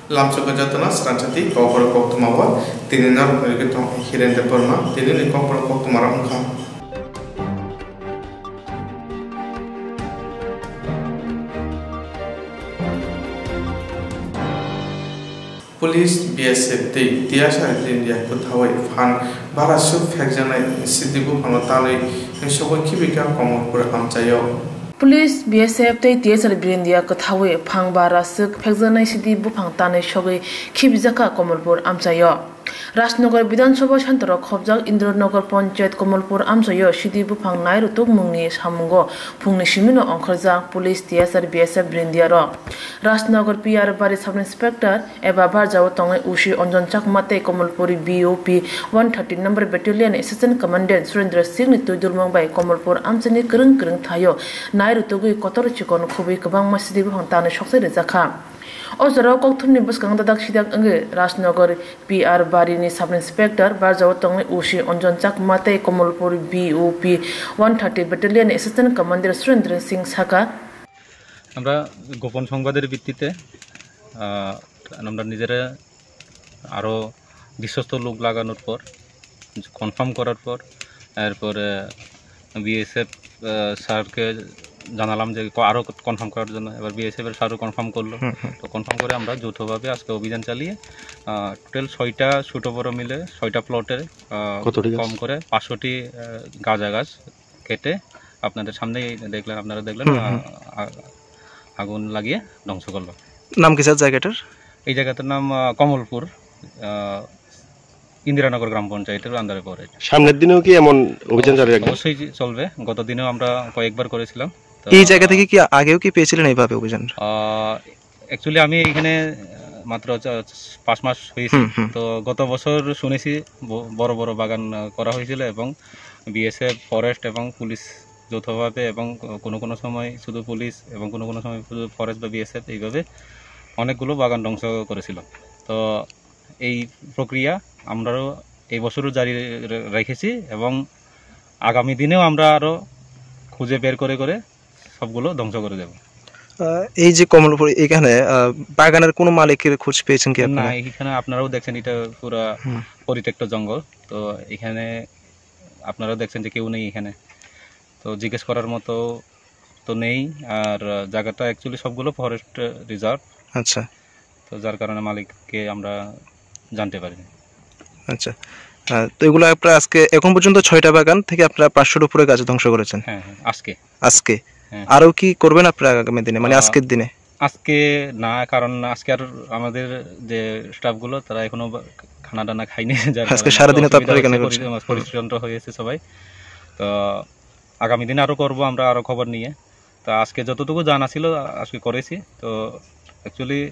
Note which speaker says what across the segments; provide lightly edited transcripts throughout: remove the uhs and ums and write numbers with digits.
Speaker 1: Lamsoka jatana sranchati kokoro koktumawa tininar nirgitom hirende perma tinini kokoro koktumara ungka. Police BSF tiasa India kuthawai fan barasuk phekjanai sidibu panotanai soboi kibika komopur amchayo.
Speaker 2: Police BSF tiasa India kuthawai phang barasuk phekjanai sidibu panotanai soboi kibika komopur amchayo. Rajnagar Bidhan Sabha Shantara Khobjak Indranagar Panchayat Kamalpur Amsayo Shidi Bufang Nairu Tuk Mungni Samungo Pungni Shimino Onkarjak Police TSR BSF Brindiaro Rajnagar PR Bari Sub Inspector Eba Barjaw Tongai Ushi Onjon Chakmate Kamalpuri BOP 130 number Battalion Assistant Commandant Surendra Singh Tudurmang by Kamalpur Amsani Kereng Thayo Nairu Tugui Kotor Chikon Kubi Kabang Masidi Bufang Tane Shokse Rezaka Ozara Kokthumni Buskang Dadak Sidak Ange Rajnagar PR Barini Sub Inspector Barjaw Tongai Ushi Onjon Chakmate Kamalpur BOP 130 Battalion Assistant Commander Surendra Singh Saka
Speaker 3: আমরা গোপন সংবাদের ভিত্তিতে আমরা নিজেরা আরো বিশ্বস্ত লোক লাগানোর পর কনফার্ম করার পর এরপরে বিএসএফ স্যারকে জানালাম যে আরো কনফার্ম করার জন্য এবার বিএসএফ এর স্যারও কনফার্ম করলো তো কনফার্ম করে আমরা যৌথভাবে আজকে অভিযান চালিয়ে টোটাল 6টা ছোট বড় মিলে 6টা প্লটে কম করে 500টি গাঁজা গাছ কেটে আপনাদের সামনেই দেখলেন আপনারা দেখলেন আগুন লাগিয়ে ধ্বংস করলো।
Speaker 4: নাম কি স্যার জায়গাটার?
Speaker 3: এই জায়গাটার নাম কমলপুর ইন্দিরানগর গ্রাম পঞ্চায়েতের আন্ডারে পড়ে।
Speaker 4: সামনের দিনেও কি এমন অভিযান চালিয়ে রাখবেন?
Speaker 3: অবশ্যই চলবে, গত দিনেও আমরা কয়েকবার করেছিলাম।
Speaker 4: এই জায়গা থেকে কি আগেও কি পেয়েছিলেন এইভাবে অভিযান?
Speaker 3: অ্যাকচুয়ালি আমি এখানে মাত্র 5 মাস হয়েছে, তো গত বছর শুনেছি বড় বড় বাগান করা হয়েছিল এবং বিএসএফ ফরেস্ট এবং পুলিশ যৌথভাবে এবং কোনো সময় শুধু পুলিশ এবং কোনো সময় শুধু ফরেস্ট বা বিএসএফ এইভাবে অনেকগুলো বাগান ধ্বংস করেছিল। তো এই প্রক্রিয়া আমরাও এই বছরও জারি রেখেছি এবং আগামী দিনেও আমরা আরও খুঁজে বের করে সবগুলো ধ্বংস করে দেব।
Speaker 4: এই যে কমলপুর এখানে বাগানের কোনো মালিকের খোঁজ পেয়েছেন কি আপনারা?
Speaker 3: না, এখানে আপনারাও দেখছেন এটা পুরো পরিত্যক্ত জঙ্গল, তো এখানে আপনারাও দেখছেন যে কেউ নেই এখানে, তো জিজ্ঞেস করার মতো তো নেই। আর জায়গাটা অ্যাকচুয়ালি সবগুলো ফরেস্ট রিজার্ভ।
Speaker 4: আচ্ছা,
Speaker 3: তো যার কারণে মালিককে আমরা জানতে পারি।
Speaker 4: আচ্ছা, তো এগুলো আপনারা আজকে এখন পর্যন্ত 6টা বাগান থেকে আপনারা 500-এর উপরে গাছ ধ্বংস করেছেন?
Speaker 3: হ্যাঁ, আজকে
Speaker 4: আরও কি করবেন আপনারা আগামী দিনে, মানে আজকের দিনে?
Speaker 3: আজকে না, কারণ আজকে আর আমাদের যে স্টাফগুলো তারা এখনো খানা দানা খায়নি,
Speaker 4: আজকে সারাদিনে তো আপনারা এখানে
Speaker 3: পরিশ্রম হয়েছে সবাই। তো আগামী দিনে আরও করবো আমরা, আরও খবর নিয়ে। তো আজকে যতটুকু জানা ছিল আজকে করেছি। তো অ্যাকচুয়ালি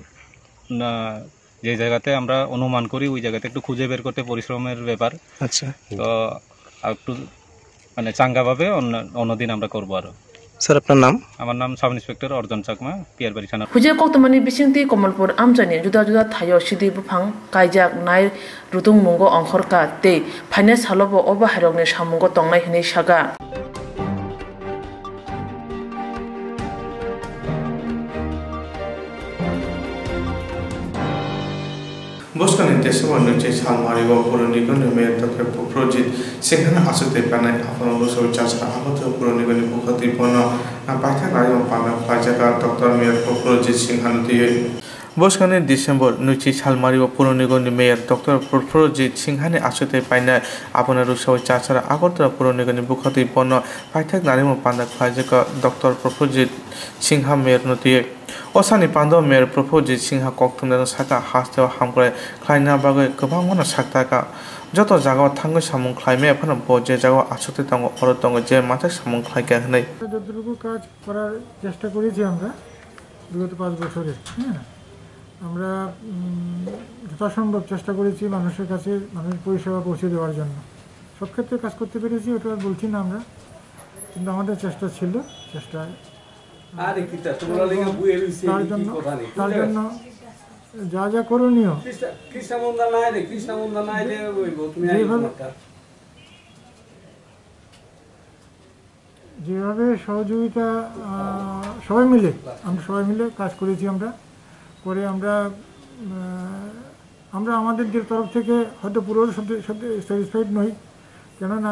Speaker 3: যে জায়গাতে আমরা অনুমান করি ওই জায়গাতে একটু খুঁজে বের করতে পরিশ্রমের ব্যাপার।
Speaker 4: আচ্ছা,
Speaker 3: তো একটু মানে চাঙ্গাভাবে অন্যদিন আমরা করবো আরও।
Speaker 4: স্যার আপনার নাম?
Speaker 3: আমার নাম সাব ইন্সপেক্টর অর্জন চাকমা, পিয়ারবাড়ি থানা।
Speaker 2: হুজে কক্তমানি বিসিংতি কমলপুর আমচানি जुदा जुदा थायो सिदि बुफां कायजाक नाय रुtung mungo angkhorka te फाइनेंस हालोबो अबा हायरगनि सामुंगो तंनाय हनै सागा
Speaker 1: Boskan Intesama Nuche Salmari Puronigon Mayor Dr. Project Singhana Asute Panay Afano Luso Chasa Abato Puronigon Bukati Pono Napata Rayo Pana Pajaka Dr. Mayor Project Singhana Boskan December Nuchi Salmari Puronigon Mayor Dr. Project Singhani Asute Panay Afano Luso Chasa Abato Puronigon Bukati Pono Pajak Narimo Pana Pajaka Dr. Project Singha Mayor Nutie Osani Pando Mayor Project Singha Koktunan Saka Hastel Hamgre Kleina Bagay Kabangona Sataka Joto Jago Tango Samung Climate upon a boje Jago Asute Tango Orotongo Jam Matak Samung Klike Hanay.
Speaker 5: যতটুকু কাজ করার চেষ্টা করেছি আমরা বিগত 5 বছরে, আমরা যথাসম্ভব চেষ্টা করেছি মানুষের কাছে মানুষের পরিষেবা পৌঁছে দেওয়ার জন্য। সব ক্ষেত্রে কাজ করতে পেরেছি ওটা বলছি না আমরা, কিন্তু আমাদের চেষ্টা ছিল, চেষ্টায় তার জন্য যা যা করণীয় যেভাবে সহযোগিতা সবাই মিলে কাজ করেছি আমরা করে আমরা আমরা আমাদের যে তরফ থেকে হয়তো পুরো স্যাটিসফাইড নই, কেননা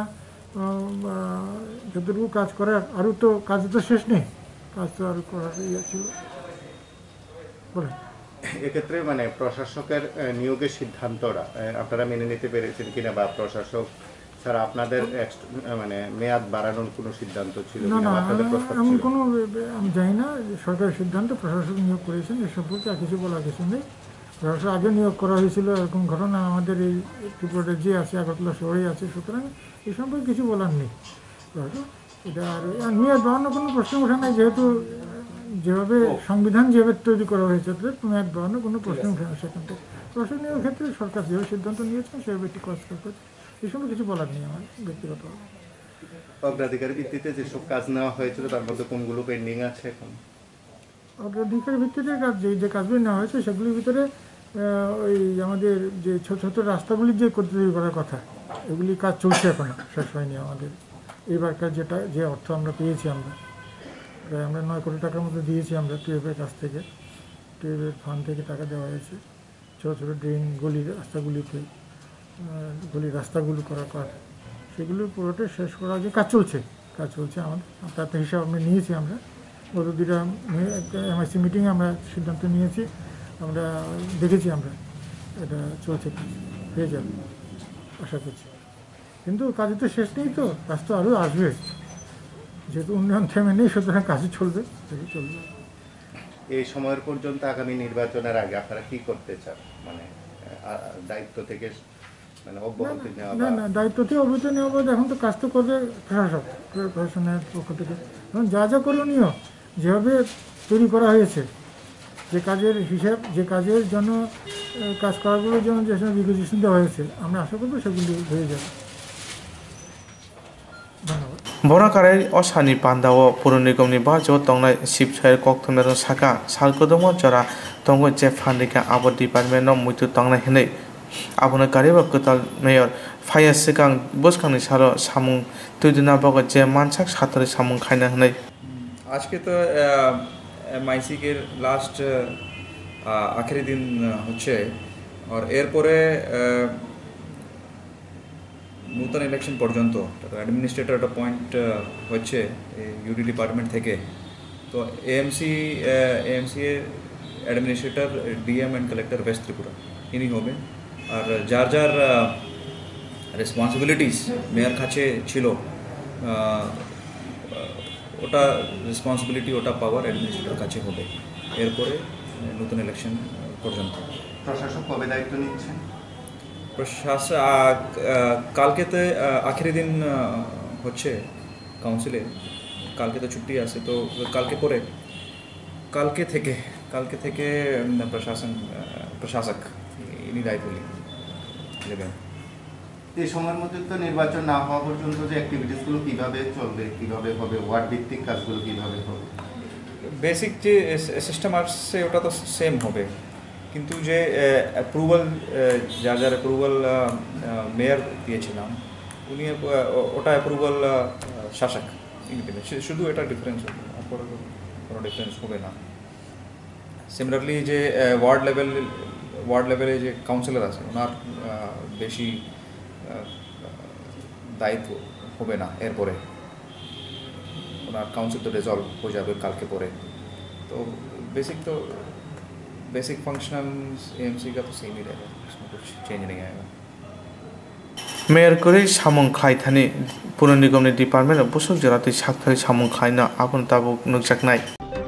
Speaker 5: যতটুকু কাজ করার আরও তো কাজ তো শেষ নেই, কাজ তো আরও করার ইয়ে ছিল। বলেন,
Speaker 6: এক্ষেত্রে মানে প্রশাসকের নিয়োগের সিদ্ধান্তটা আপনারা মেনে নিতে পেরেছেন কিনা, বা প্রশাসক ছাড়া আপনাদের মানে মেয়াদ বাড়ানোর কোনো সিদ্ধান্ত ছিল?
Speaker 5: না না, এমন কোনো আমি জানি না। সরকারের সিদ্ধান্ত, প্রশাসক নিয়োগ করেছেন, এ সম্পর্কে আর কিছু বলার কিছু নেই। প্রশাসক আগে নিয়োগ করা হয়েছিল, এরকম ঘটনা আমাদের এই ত্রিপুরাতে যে আছে, আগরতলা শহরে আছে, সুতরাং এই সম্পর্কে কিছু বলার নেই। এটা আর মেয়াদ বাড়ানোর কোনো প্রশ্ন ওঠে নাই, যেহেতু যেভাবে সংবিধান যেভাবে তৈরি করা হয়েছে, মেয়াদ বাড়ানোর কোনো প্রশ্ন উঠে না সেখান থেকে। প্রশাসনীয় ক্ষেত্রে সরকার যেভাবে সিদ্ধান্ত নিয়েছেন সেভাবে একটি কাজ করছে, এই সময় কিছু বলার নেই আমার ব্যক্তিগত।
Speaker 6: অগ্রাধিকার ভিত্তিতে যেসব কাজ নেওয়া হয়েছিল তার মধ্যে কোনগুলো পেন্ডিং আছে এখন?
Speaker 5: অগ্রাধিকার ভিত্তিতে কাজ যে কাজগুলি নেওয়া হয়েছে সেগুলির ভিতরে ওই আমাদের যে ছোট ছোট রাস্তাগুলির যে তৈরি করার কথা, এগুলি কাজ চলছে, এখনো শেষ হয়নি আমাদের। এবারকার যে অর্থ আমরা পেয়েছি, আমরা 9 কোটি টাকার মতো দিয়েছি আমরা টুয়েবের কাছ থেকে, টুয়েবের ফান্ড থেকে টাকা দেওয়া হয়েছে। ছোটো ছোটো ড্রেন গলির রাস্তাগুলিতে, গলির রাস্তাগুলো করার কাজ, সেগুলো পুরোটা শেষ করা যে কাজ চলছে আমাদের। তাতে হিসাব আমরা নিয়েছি, আমরা গত 2টা MIC মিটিংয়ে আমরা সিদ্ধান্ত নিয়েছি, আমরা দেখেছি, আমরা এটা চলছে, কাজ হয়ে যাবে আশা করছি। কিন্তু কাজে তো শেষ নেই, তো কাজ তো আরও আসবে, যেহেতু উন্নয়ন থেমে নেই, সুতরাং কাজই চলবে।
Speaker 6: এই সময়ের পর্যন্ত আগামী নির্বাচনের আগে আপনারা কি করতে চান, মানে দায়িত্ব থেকে মানে অব্যাহতি নেওয়া?
Speaker 5: না, দায়িত্ব থেকে অব্যাহতি নেওয়া বলতে এখন তো কাজ তো করবে প্রশাসনের পক্ষ থেকে। এখন যা করণীয়, যেভাবে তৈরি করা হয়েছে, যে কাজের হিসাব, যে কাজের জন্য কাজ করাগুলোর জন্য যে সময় রিকুইজিশন দেওয়া হয়েছে, আমরা আশা করবো সেগুলি হয়ে যাবে। ধন্যবাদ।
Speaker 1: বরাকারের অসানি পান্দাও পুর নিগমনি বাজো তংনাই শিবসায়ের কক্তমের সাকা সালকদম জরা তঙ্গ যে ফান্ডিকা আবাদ ডিপার্টমেন্ট মুইতু তংনাই হেনে আবনা গারিবা কতাল মেয়র ফায়া সিগাং বসখানি সালো সামুং তুইদিনা বগ যে মানসাক সাতরে সামুং খাইনা হেনে।
Speaker 7: আজকে তো MIC के লাস্ট আখেরি দিন হচ্ছে, আর এরপরে নতুন ইলেকশন পর্যন্ত অ্যাডমিনিস্ট্রেটর অ্যাপয়েন্ট হচ্ছে ইউডি ডিপার্টমেন্ট থেকে। তো AMC এর administrator DM and collector West Tripura ইনি হবে। আর যার রেসপন্সিবিলিটিস মেয়র কাছে ছিল, ওটা রেসপন্সিবিলিটি, ওটা পাওয়ার অ্যাডমিনিস্ট্রেটর কাছে হবে এরপরে নতুন ইলেকশন পর্যন্ত।
Speaker 6: প্রশাসক কবে দায়িত্ব নিচ্ছেন?
Speaker 7: প্রশাসক কালকে তো আখেরি দিন হচ্ছে কাউন্সিলে, কালকে তো ছুটি আছে, তো কালকে থেকে প্রশাসক ইনি দায়িত্ব নেবেন।
Speaker 6: এই সময়ের মধ্যে তো নির্বাচন না হওয়া পর্যন্ত যে অ্যাক্টিভিটিসগুলো কীভাবে চলবে, কীভাবে হবে, ওয়ার্ড ভিত্তিক কাজগুলো কীভাবে হবে?
Speaker 7: বেসিক যে সিস্টেম আসছে ওটা তো সেম হবে, কিন্তু যে অ্যাপ্রুভাল, যার অ্যাপ্রুভাল মেয়র দিয়েছিলাম, উনি ওটা অ্যাপ্রুভাল শাসক দেবেন, শুধু এটা ডিফারেন্স হবে, কোনো ডিফারেন্স হবে না। সিমিলারলি যে ওয়ার্ড লেভেলে যে কাউন্সিলর আছে, ওনার বেশি দায়িত্ব হবে না, এরপরে ওনার কাউন্সিল তো রেজলভ হয়ে যাবে কালকে পরে। तो बेसिक फंक्शंस AMC का तो सेम ही रहेगा, इसमें कुछ चेंज नहीं आएगा।
Speaker 1: मेयर करे सामं खाइथानि पुर निगमनि डिपार्टमेन्ट बुसुक जराते साखथारि सामं खाइना आपन ताबु नुकजाकनाय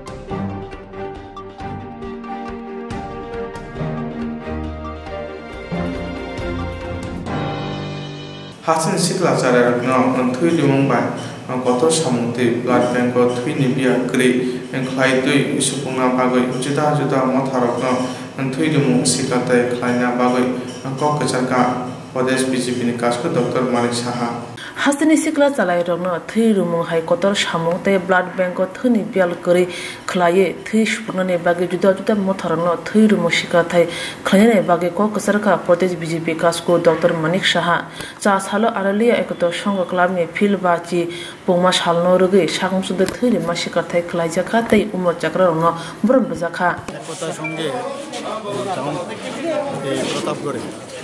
Speaker 1: हासिन सिखला चारारनो थुइ दिमंबाय गत सामंति ब्लाड बैंक थुइ निबिया क्रि खाइ दुइ सुपुंना बागै जुदा जुदा मथारकनो थुइ दिमं सिखलाते खाइना बागै ककचारका प्रदेश BJP नि कासको doctor Manik Saha
Speaker 2: Hasani sikla chalai rongno thui rumung hai kotor samung te blood bank ko thuni bial kori khlaye thui shupnane bage juda juda mothorno thui rumung shika thai khlane bage ko kasarka Pradesh BJP kasko Dr. Manik Saha cha salo aralia ekoto song club ni fil bachi pongma salno ruge sagum sude thui ri masika thai khlai jaka tai umor chakra rongno boron bajaka
Speaker 8: একতার সঙ্গে প্রতাপগড়ে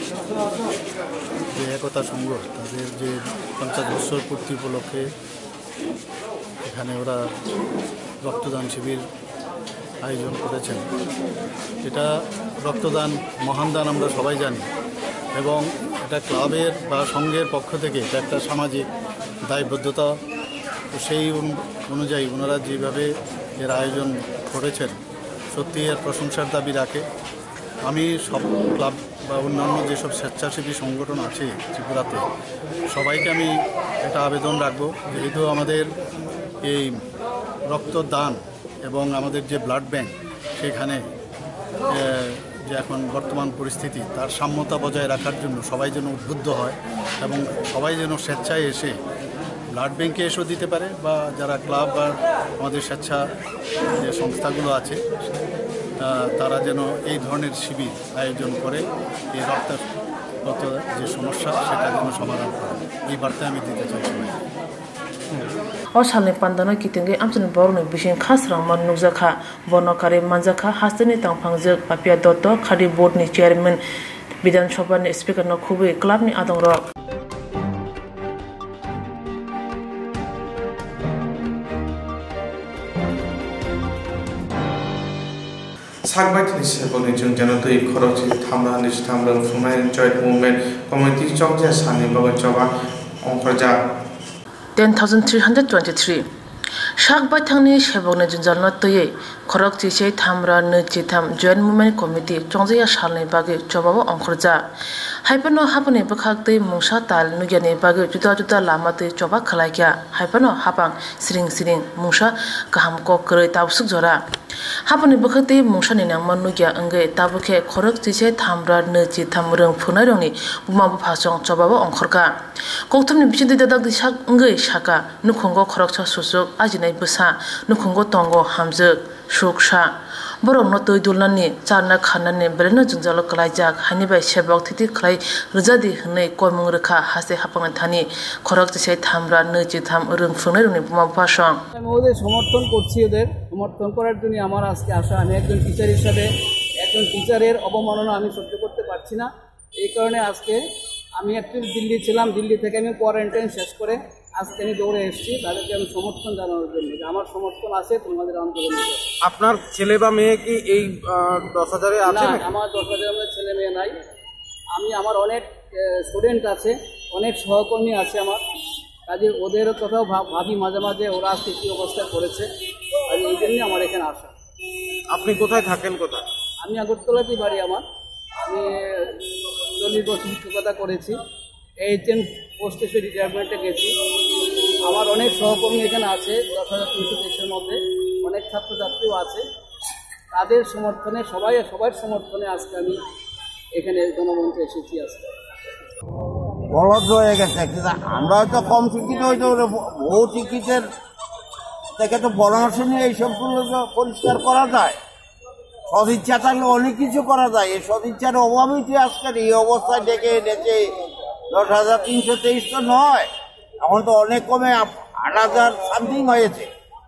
Speaker 8: যে একতা সংঘ তাদের যে 50 বছর পূর্তি উপলক্ষে এখানে ওরা রক্তদান শিবির আয়োজন করেছেন। এটা রক্তদান মহান দান আমরা সবাই জানি এবং এটা ক্লাবের বা সংঘের পক্ষ থেকে এটা একটা সামাজিক দায়বদ্ধতা। তো সেই অনুযায়ী ওনারা যেভাবে এর আয়োজন করেছেন সত্যি এর প্রশংসার দাবি রাখে। আমি সব ক্লাব বা অন্যান্য যেসব স্বেচ্ছাসেবী সংগঠন আছে ত্রিপুরাতে সবাইকে আমি একটা আবেদন রাখবো, যেহেতু আমাদের এই রক্তদান এবং আমাদের যে ব্লাড ব্যাংক সেখানে যে এখন বর্তমান পরিস্থিতি তার সাম্যতা বজায় রাখার জন্য সবাই যেন উদ্বুদ্ধ হয় এবং সবাই যেন স্বেচ্ছায় এসে ব্লাড ব্যাংকে এসেও দিতে পারে বা যারা ক্লাব বা আমাদের স্বেচ্ছা যে সংস্থাগুলো আছে তারা যেন এই ধরনের শিবির আয়োজন করে এই রক্তগত যে সমস্যা সেটা যেন সমাধান করে, এই বার্তা আমি দিতে চাই সবাই।
Speaker 2: Osalne pandana kitenge amchen borne bishin khasrang man nukjakha bonokare manjakha hastani tangphangjak papia dotto khari board ni chairman Bidhan Sabha ni speaker no khubui club ni adongrok
Speaker 1: Sagbaitini seboni jung janotoi khorochi thamrani thamrang Fumain Joint Movement Committee chokja sani baga choba ongkharja
Speaker 2: 10,323 Shakbaithangni sebogni junjalno toye khorok chise thamra nuchi tham Joint Movement Committee chongja salni bage chobabo ongkharja haipano hapani bakhakte mungsa tal nugyani bage juda juda lamate choba khalaikya haipano hapang siring siring mungsa kaham ko kroi tabsuk jora hapani bakhakte mungsa ni nangman nugya ange tabukhe khorok chise thamra nuchi tham rung phunai rongni buma bu phasong chobabo ongkharka kokthumni bichide dadak disak ange saka nukhongo khorokcha susuk ajinai busa nukhongo tongo hamjuk suksha borok no toi dulnani charna khanani breno jungjalo kalaijak hani bai sebok thiti khlai rujadi hnei koimung rekha hase hapang thani khorok chise thamra nuchi tham rung phunai rongni buma bu phasong
Speaker 9: আমি ওদের সমর্থন করছি, ওদের সমর্থন করার জন্য আমার আজকে আসা। আমি একজন টিচার হিসাবে একজন টিচারের অবমাননা আমি সহ্য করতে পারছি না, এই কারণে আজকে আমি একটু দিল্লি ছিলাম, দিল্লি থেকে আমি কোয়ারেন্টাইন শেষ করে আজকে আমি দৌড়ে এসেছি তাদেরকে আমি সমর্থন জানানোর জন্য যে আমার সমর্থন আছে তোমাদের আন্দোলনে।
Speaker 10: আপনার ছেলে বা মেয়ে কি এই 10,000-এ আছে?
Speaker 9: না, আমার 10,000 ছেলে মেয়ে নাই। আমার অনেক স্টুডেন্ট আছে, অনেক সহকর্মী আছে আমার, কাজে ওদের কথাও ভাবি মাঝে মাঝে ওরা আজকে কী অবস্থা করেছে, আর এই জন্যই আমার এখানে আসা।
Speaker 10: আপনি কোথায় থাকেন? কোথায়?
Speaker 9: আমি আগরতলাতেই বাড়ি আমার। আমি 40 বছর শিক্ষকতা করেছি, HM পোস্ট অফিসে রিটায়ারমেন্টে গেছি। আমার অনেক সহকর্মী এখানে আছে, 10,323-এর মধ্যে অনেক ছাত্রছাত্রীও আছে। তাদের সমর্থনে সবার সমর্থনে আজকে আমি এখানে গণমঞ্চে এসেছি। আজকে
Speaker 11: বলদ হয়ে গেছে, আমরা হয়তো কম শিক্ষিত, হয়তো বহু শিক্ষিতের থেকে তো পরামর্শ নিয়ে এইসবগুলো পরিষ্কার করা যায়। সদিচ্ছা থাকলে অনেক কিছু করা যায়, এই সদিচ্ছার অভাবেই তো আজকের এই অবস্থায় ডেকে এনেছে। 10,323 তো নয়, এখন তো অনেক কমে 8,000 সামথিং হয়েছে।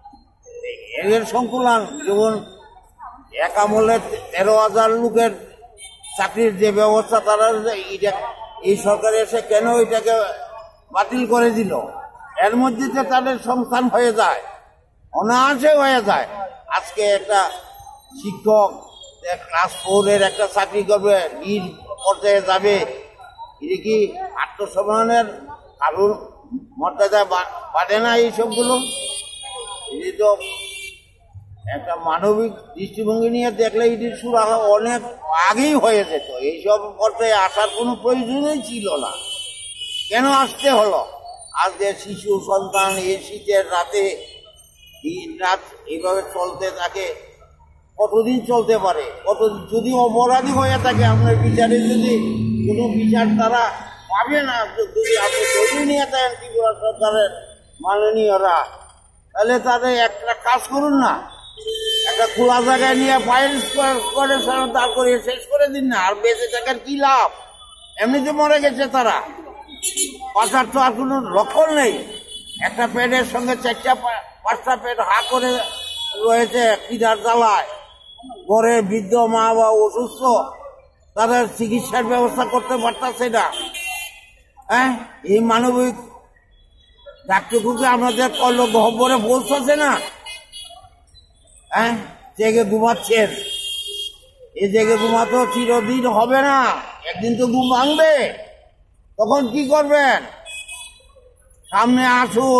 Speaker 11: এর সংকুলান যেমন এক আমলে 13,000 লোকের চাকরির যে ব্যবস্থা, তারা এই সরকার এসে কেন এটাকে বাতিল করে দিল? এর মধ্যে তো তাদের সংস্থান হয়ে যায়, অনায়াসে হয়ে যায়। আজকে একটা শিক্ষক ক্লাস 4-এর একটা চাকরি করবে, নিজ পর্যায়ে যাবে, এটা কি আত্মসম্মানের কারণ মর্যাদা বাড়ে না? এইসবগুলো এটি তো একটা মানবিক দৃষ্টিভঙ্গি নিয়ে দেখলে এটির সুরা অনেক আগেই হয়ে যেত। এইসব পর্যায়ে আসার কোনো প্রয়োজনই ছিল না, কেন আসতে হলো? আজকে শিশু সন্তান এই শীতের রাতে দিন রাত এইভাবে চলতে থাকে, কতদিন চলতে পারে? যদি অপরাধী হয়ে থাকে, আপনার বিচারে যদি কোনো বিচার তারা পাবে না। যদি আপনি দলিল নিয়ে থাকেন ত্রিপুরা সরকারের মাননীয়রা, তাহলে তাদের একটা কাজ করুন না, একটা খোলা জায়গায় নিয়ে ফাইল করে দাঁড় করিয়ে শেষ করে দিন না। আর বেঁচে থাকার কি লাভ? এমনিতে মরে গেছে তারা, বাঁচার তো আর কোনো লক্ষণ নেই। একটা পেটের সঙ্গে 4-5টা পেট হা করে রয়েছে খিদার জ্বালায়। ঘরে বৃদ্ধ মা বা অসুস্থ, তাদের চিকিৎসার ব্যবস্থা করতে পারতেছে না। হ্যাঁ, এই মানবিক ডাক্তারকে আমাদের কল গহ্বরে পৌঁছাচ্ছে না। হ্যাঁ, জেগে ঘুমাচ্ছেন, এই জেগে ঘুমাতো চিরদিন হবে না, একদিন তো ঘুম ভাঙবে। তখন কি করবেন? সামনে আসুন।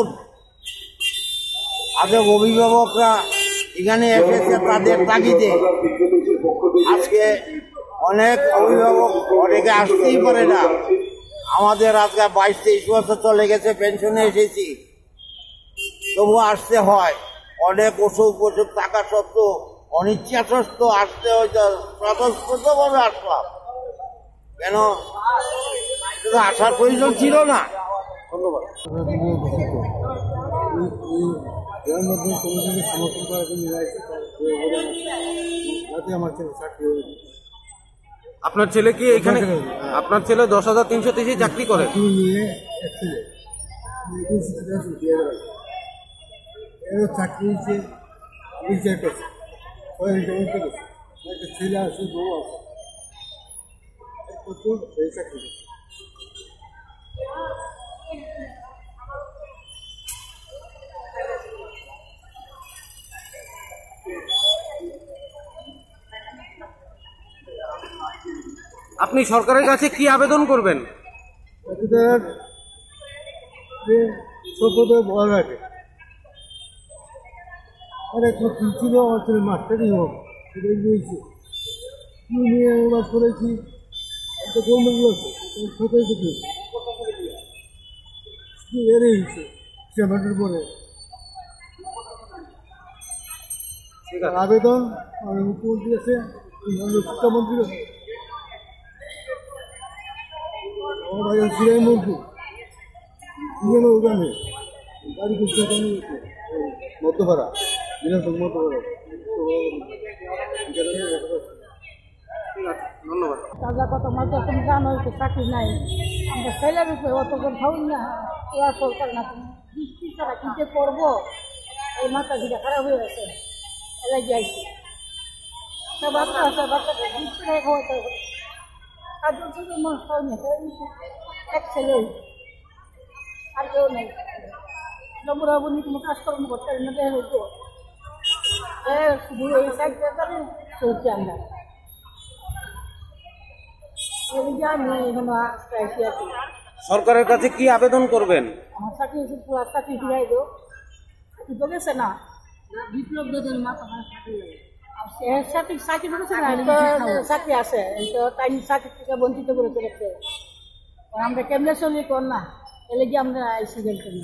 Speaker 11: আজকে অভিভাবকরা এখানে এসেছে তাদের তাগিদে। আজকে অনেক অভিভাবক অনেকে আসতেই পারে না। আমাদের আজকে 22-23 বছর চলে গেছে, পেনশনে এসেছি, তবু আসতে হয়। অনেক অসুখ টাকা সত্ত্বেও অনিচ্ছা সত্ত্বেও আসতে হয়তো স্বতঃস্ফূর্তভাবে আসলাম। কেন শুধু আসার প্রয়োজন ছিল না। ধন্যবাদ।
Speaker 5: সমর্থন করার জন্য আমার চাকরি।
Speaker 10: আপনার ছেলে কি এখানে, আপনার ছেলে 10,330 চাকরি করে?
Speaker 5: চাকরি একটা ছেলে আছে, বউ আছে, সেই চাকরি।
Speaker 10: আপনি সরকারের কাছে কি আবেদন করবেন?
Speaker 5: বল রাখে ছিল অঞ্চলের মাস্টারই হোক, সেটাই বলছি কি নিয়ে অনুবাদ করেছি। একটা গভর্নমেন্ট আছে সরকারি থেকে এড়িয়েছে চেয়ারম্যানের পরে আবেদন মুখ্যমন্ত্রী আছে, শিক্ষামন্ত্রী আছে, মন্ত্রী ওখানে গাড়ি করছে মধ্যপাড়া বিধানসভা মধ্যপাড়া।
Speaker 10: ধন্যবাদ।
Speaker 12: তাজা কথা মাঝে তুমি জানো তো চাকরি নাই, আমরা ছেলের উপরে অত কোথাও না, ওরা সরকার না বৃষ্টি ছাড়া কিনতে করবো, এই মাথা দিকে খারাপ হয়ে গেছে, এলাই যাইছে সব বাচ্চা আছে, বাচ্চাটা বৃষ্টি খাওয়াতে হবে। কাজল শুধু মানুষ হয়নি, এক ছেলে আর কেউ নেই। বুড়াবুড়ি কোনো কাজকর্ম করতে পারি না, দেখা হইতো বুড়ো এই সাইড চলছে আমরা।
Speaker 10: সরকারের কাছে কি আবেদন করবেন?
Speaker 12: আমার চাকরি চাকরি ফিরাই দো, চাকরি তো গেছে না, বিপ্লব দেবেন মা তোমার চাকরি চাকরি করেছে না, চাকরি আছে তাই চাকরি থেকে বঞ্চিত করে চলেছে। আমরা কেমনে চলি কর না, এলে গিয়ে আমরা আইসি গেল করি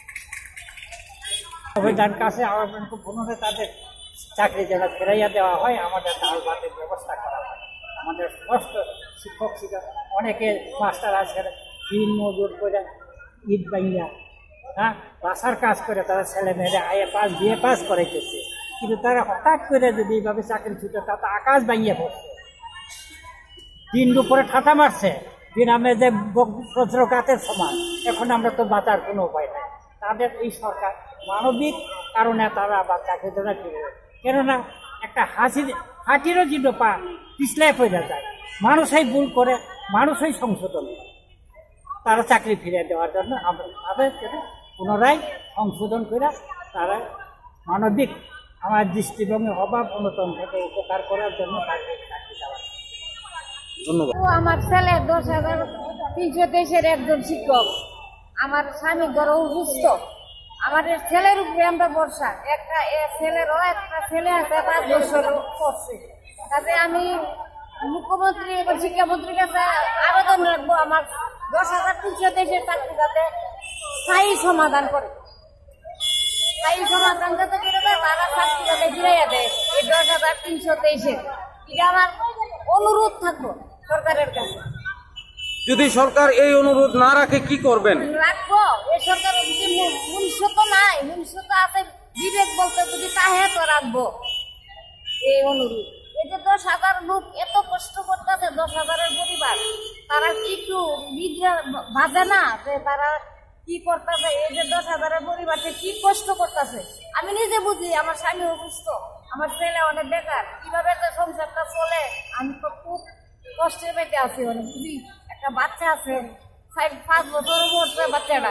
Speaker 12: তার কাছে আমার পুনরে তাদের চাকরি যেন ফেরাইয়া দেওয়া হয়, আমাদের চাল ভাতের ব্যবস্থা করা হয়। আমাদের সমস্ত শিক্ষক শিক্ষক অনেকে মাস্টার আছে দিন মজুর করে ইট বাইয়া, হ্যাঁ, বাসার কাজ করে তারা ছেলে মেয়েরা বিয়ে পাস করাইতেছে, কিন্তু তারা হঠাৎ করে যদি এইভাবে চাকরি ছুটে তা তো আকাশ বাইয়া পড়ছে, দিন দুপুরে ঠাটা মারছে, দিন আমরা যে বজ্রঘাতের সমান। এখন আমরা তো বাঁচার কোনো উপায় নাই। তাদের এই সরকার মানবিক কারণে তারা আবার চাকরি দেওয়া ফিরে, কেননা একটা হাঁটিরও যদি পা পিছলাই পড়ে যায়, মানুষই ভুল করে, মানুষই সংশোধন, তারা চাকরি ফিরে দেওয়ার জন্য আমরা তাদের পুনরায় সংশোধন করে তারা মানবিক আমার দৃষ্টিভঙ্গি অভাব অনটন থেকে উপকার করার জন্য তাকে চাকরি দেওয়া।
Speaker 10: ধন্যবাদ।
Speaker 13: আমার ছেলে 10,323-এর একজন শিক্ষক, আমার স্বামী বড় অসুস্থ, আমাদের ছেলের উপরে আমরা ভরসা। একটা ছেলেরও একটা ছেলে আছে 5 বছর করছে, তাতে আমি মুখ্যমন্ত্রী এবং শিক্ষামন্ত্রীর কাছে আবেদন রাখবো আমার 10,323-এর চাকরি যাতে স্থায়ী সমাধান করে, স্থায়ী সমাধান যাতে করে দেয়, তারা চাকরি যাতে ফিরাইয়া দেয় এই 10,323-এর। এটা আমার অনুরোধ থাকবো সরকারের কাছে।
Speaker 10: যদি সরকার এই অনুরোধ না রাখে কি করবেন?
Speaker 13: রাখবো, এই সরকার মনুষ্য তো নাই, মনুষ্য তো আছে, বিবেক বলতে যদি তাহে তো রাখবো এই অনুরোধ। এই যে 10,000 লোক এত কষ্ট করতেছে, 10,000-এর পরিবার, তারা কি একটু ভাবে না যে তারা কি করতেছে? এই যে 10,000-এর পরিবারকে কি কষ্ট করতেছে আমি নিজে বুঝি। আমার স্বামী অসুস্থ, আমার ছেলে অনেক বেকার, কিভাবে যে সংসারটা চলে আমি তো খুব কষ্টের পেটে আছি। অনেক খুবই একটা বাচ্চা আছে, 5 বছরের মধ্যে বাচ্চাটা।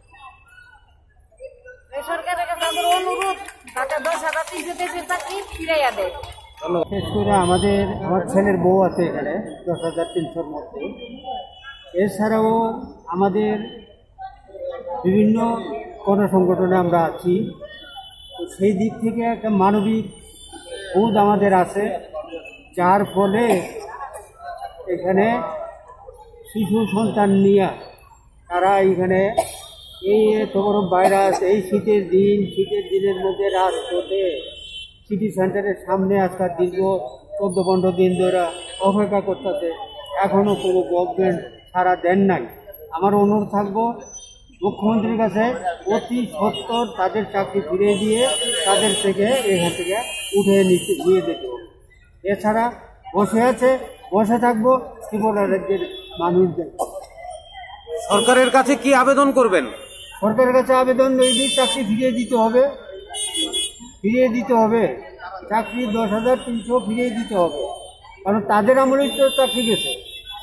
Speaker 13: এই সরকারের কাছে আমার অনুরোধ, তাকে 10,300 চাকরি ফিরাইয়া দেয়।
Speaker 14: বিশেষ করে আমার ছেলের বউ আছে এখানে 10,300-র মধ্যে। এছাড়াও আমাদের বিভিন্ন গণসংগঠনে আমরা আছি, তো সেই দিক থেকে একটা মানবিক বোধ আমাদের আছে, যার ফলে এখানে শিশু সন্তান নিয়ে তারা এখানে এই এত বড় ভাইরাস, এই শীতের দিনের মধ্যে রাজপথে সিটি সেন্টারের সামনে আজকাল দীর্ঘ 14-15 দিন ধরে অপেক্ষা করতেছে, এখনও কোনো গভর্নমেন্ট সাড়া দেন নাই। আমার অনুরোধ থাকবো মুখ্যমন্ত্রীর কাছে অতি সত্বর তাদের চাকরি ফিরিয়ে দিয়ে তাদের থেকে এখান থেকে উঠে নিয়ে যেতে হবে। এছাড়া বসে থাকবো ত্রিপুরা রাজ্যের মানুষদের।
Speaker 10: সরকারের কাছে কি আবেদন করবেন?
Speaker 14: সরকারের কাছে আবেদন, এই চাকরি ফিরিয়ে দিতে হবে, চাকরি 10,300 ফিরিয়ে দিতে হবে। কারণ তাদের আমলেই তো চাকরি গেছে,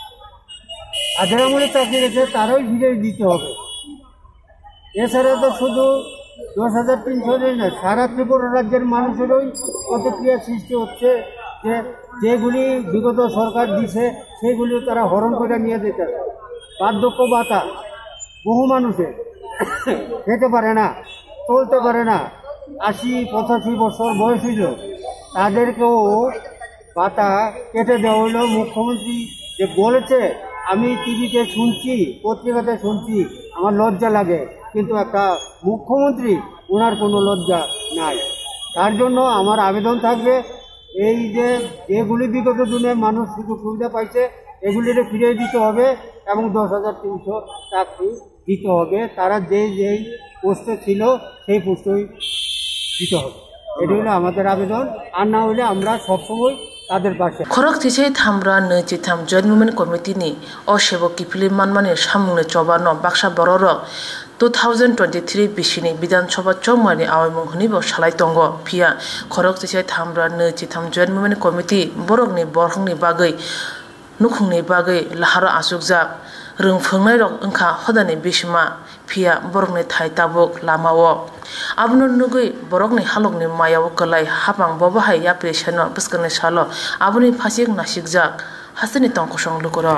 Speaker 14: তারাই ফিরিয়ে দিতে হবে। এছাড়া তো শুধু 10,300 না, সারা ত্রিপুরা রাজ্যের মানুষেরই প্রতিক্রিয়া সৃষ্টি হচ্ছে যে যেগুলি বিগত সরকার দিছে সেগুলি তারা হরণ করে নিয়ে যেতে। বার্ধক্য ভাতা বহু মানুষের খেতে পারে না, চলতে পারে না, 80-85 বছর বয়স হইল, তাদেরকেও ভাতা কেটে দেওয়া হইল। মুখ্যমন্ত্রী যে বলেছে, আমি টিভিতে শুনছি, পত্রিকাতে শুনছি, আমার লজ্জা লাগে, কিন্তু একটা মুখ্যমন্ত্রী, ওনার কোনো লজ্জা নাই। তার জন্য আমার আবেদন থাকবে, এই যে যেগুলি বিগত দিনে মানুষ সুযোগ সুবিধা পাইছে এগুলিকে ফিরিয়ে দিতে হবে এবং 10,300 চাকরি দিতে হবে। তারা যেই পোস্টে ছিল সেই পোস্টেই দিতে হবে, এটি হলো আমাদের আবেদন। আর না হলে আমরা সবসময় তাদের পাশে।
Speaker 2: খরক চিছে থামরা নে চিথাম জয়েন্ট মুভমেন্ট কমিটিनि অসেবক কিফিলি মানমাनि সামুংনে চবাनो बाक्सा बर'रक 2023 बिसिनि विधानसभा चौमानि आवाइमुं हनिबो सालाय तंग फिया खरक चिसे थामरा ने चिथाम जয়েন্ট मुभमेन्ट कमिटि बरकनि बरहंनि बागै नुखुंनि बागै लाहारा आसुकजाक रोंफोंनाय रक ओंखा हदानि बिसमा फिया बरकनि थाय ताबुक लामाओ आबनो नुगै बरकनि हालकनि मायाव गलाय हाबां बबाहाय याप्रेसनो बस्कनि सालो आबनि फासिक नासिकजाक हासनि तंकसं लुकर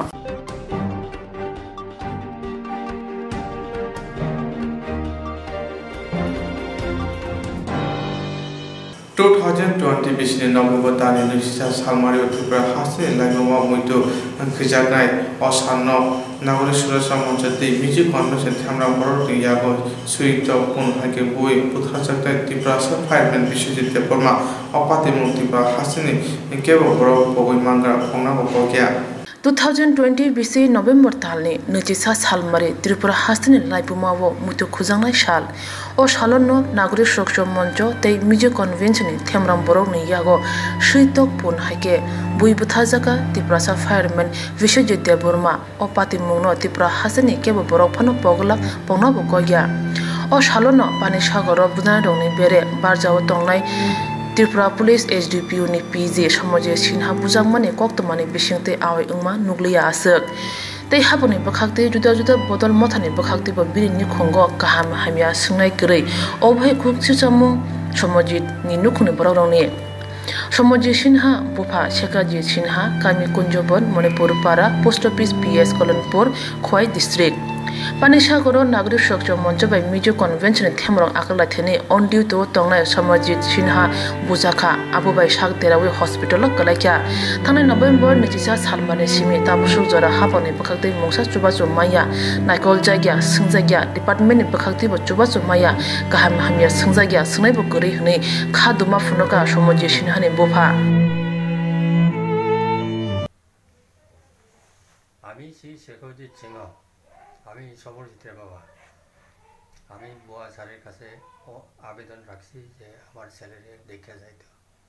Speaker 1: 2020 बिसिनि नभेम्बर दानि 26 सालमारि त्रिपुरा हासे लाइगोमा मुइतो खिजानाय असानो नागरिक सुरक्षा मंच दै मिजि कन्वेंशन थामरा बरक यागो सुइतो पुन हाके बुइ पुथाजकताय त्रिपुरा फायरमैन बिश्वजित देवबर्मा अपाति त्रिपुरा हासेनि केबो बरक बगै मांग्रा फंना बगया 2020 बिसि नभेम्बर तालनि 26 सालमारि त्रिपुरा हासनि लाइपुमावो मुइतो खुजांनाय साल ओ सालनो नागरिक सुरक्षा मंच तै मिजि कन्वेंशननि थेमराम बरकनि यागो सुइतो पुन हाके बुइ पुथाजका त्रिपुरा फायरमैन बिश्वजित देवबर्मा अपाति मुंनो त्रिपुरा हासनि केबो बरक फानो पगलाक पौना बगया ओ सालनो पानि सागर बुना दंनि बेरे बारजाव तंनाय त्रिपुरा पुलिस एसडीपीओ नि पीजी समाजे सिन्हा बुजांमानि कक्तमानि बिसिंते आवै उंमा नुग्लिया आसक तै हाबनि बखाक्ते जुदा जुदा बदल मथानि बखाक्ते बिरिनि खंगो काहाम हामिया सुंनाय गरै अभय खुक सिचामु समाजित नि नुखुनि बरौरंनि समाजी सिन्हा बुफा शेखाजी सिन्हा कामी कुंजबन मणिपुर पारा पोस्ट ऑफिस पीएस कलनपुर खोय डिस्ट्रिक्ट पानिसागर नागरिक सुरक्षा मंच बाय मिजो कन्वेंशन थेमरं आकलाथेनि ऑन ड्यूटी तंगनाय समाजित सिन्हा बुजाखा आबुबाय साक देरावे हॉस्पिटल कलाइका थांनाय नभेम्बर 26 सालमानि सिमि ताबुसुक जरा हाबानि बखाक्ते मुंसा चुबाचु माया नायकल जायगा संजायगा डिपार्टमेंट बखाक्ते चुबाचु माया गाहाम हामिया संजायगा संनायबो गरै हनै खादुमा फुनका समाजित सिन्हानि बुफा
Speaker 15: আমি সেই শেখজিৎ সিংহ। আমি সমরজিতের বাবা। আমি বুয়া স্যারের কাছে আবেদন রাখছি যে আমার ছেলেরে দেখে যাইতে।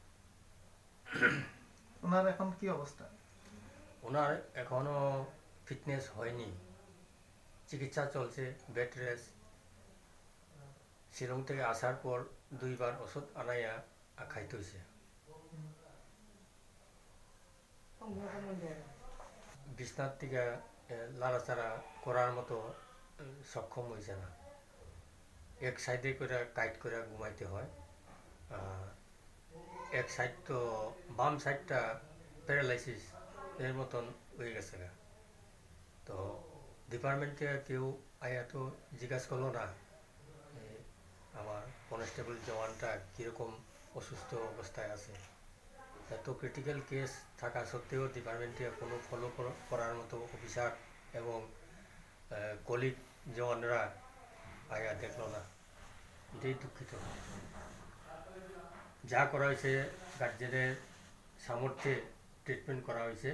Speaker 4: ওনার এখন কি অবস্থা?
Speaker 15: ওনার এখনো ফিটনেস হয়নি, চিকিৎসা চলছে, বেড রেস্ট। শিলং থেকে আসার পর 2 বার ওষুধ আনাইয়া খাইতে হয়েছে। বিছনার থেকে লাড়াচাড়া করার মতো সক্ষম হয়েছে না। এক সাইডে করে কাইট করে ঘুমাইতে হয়। এক সাইড তো বাম সাইডটা প্যারালাইসিস এর মতন হয়ে গেছে। তো ডিপার্টমেন্ট থেকে কেউ আয়া তো জিজ্ঞাসা করলো না আমার কনস্টেবল জওয়ানটা কীরকম অসুস্থ অবস্থায় আছে। এত ক্রিটিক্যাল কেস থাকা সত্ত্বেও ডিপার্টমেন্টে কোনো ফলো করার মতো অফিসার এবং কলিগ জওয়ানরা আয়া দেখলো না। এটাই দুঃখিত। যা করা হয়েছে গার্জেনের সামর্থ্যে ট্রিটমেন্ট করা হয়েছে।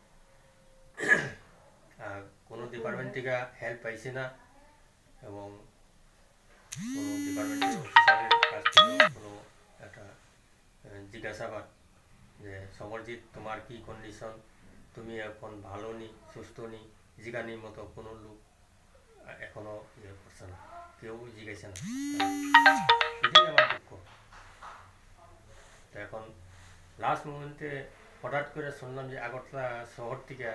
Speaker 15: কোনো ডিপার্টমেন্ট থেকে হেল্প পাইছে না এবং কোনো ডিপার্টমেন্টের অফিসারের কাছ থেকে কোনো একটা জিজ্ঞাসাবাদ যে সমরজিৎ তোমার কি কন্ডিশন, তুমি এখন ভালো নি সুস্থ নি জিজ্ঞানির মতো কোনো লোক এখনো ইয়ে করছে না, কেউ জিজ্ঞাসা না। এটাই আমার দুঃখ। তো এখন লাস্ট মোমেন্টে হঠাৎ করে শুনলাম যে আগরতলা শহর থেকে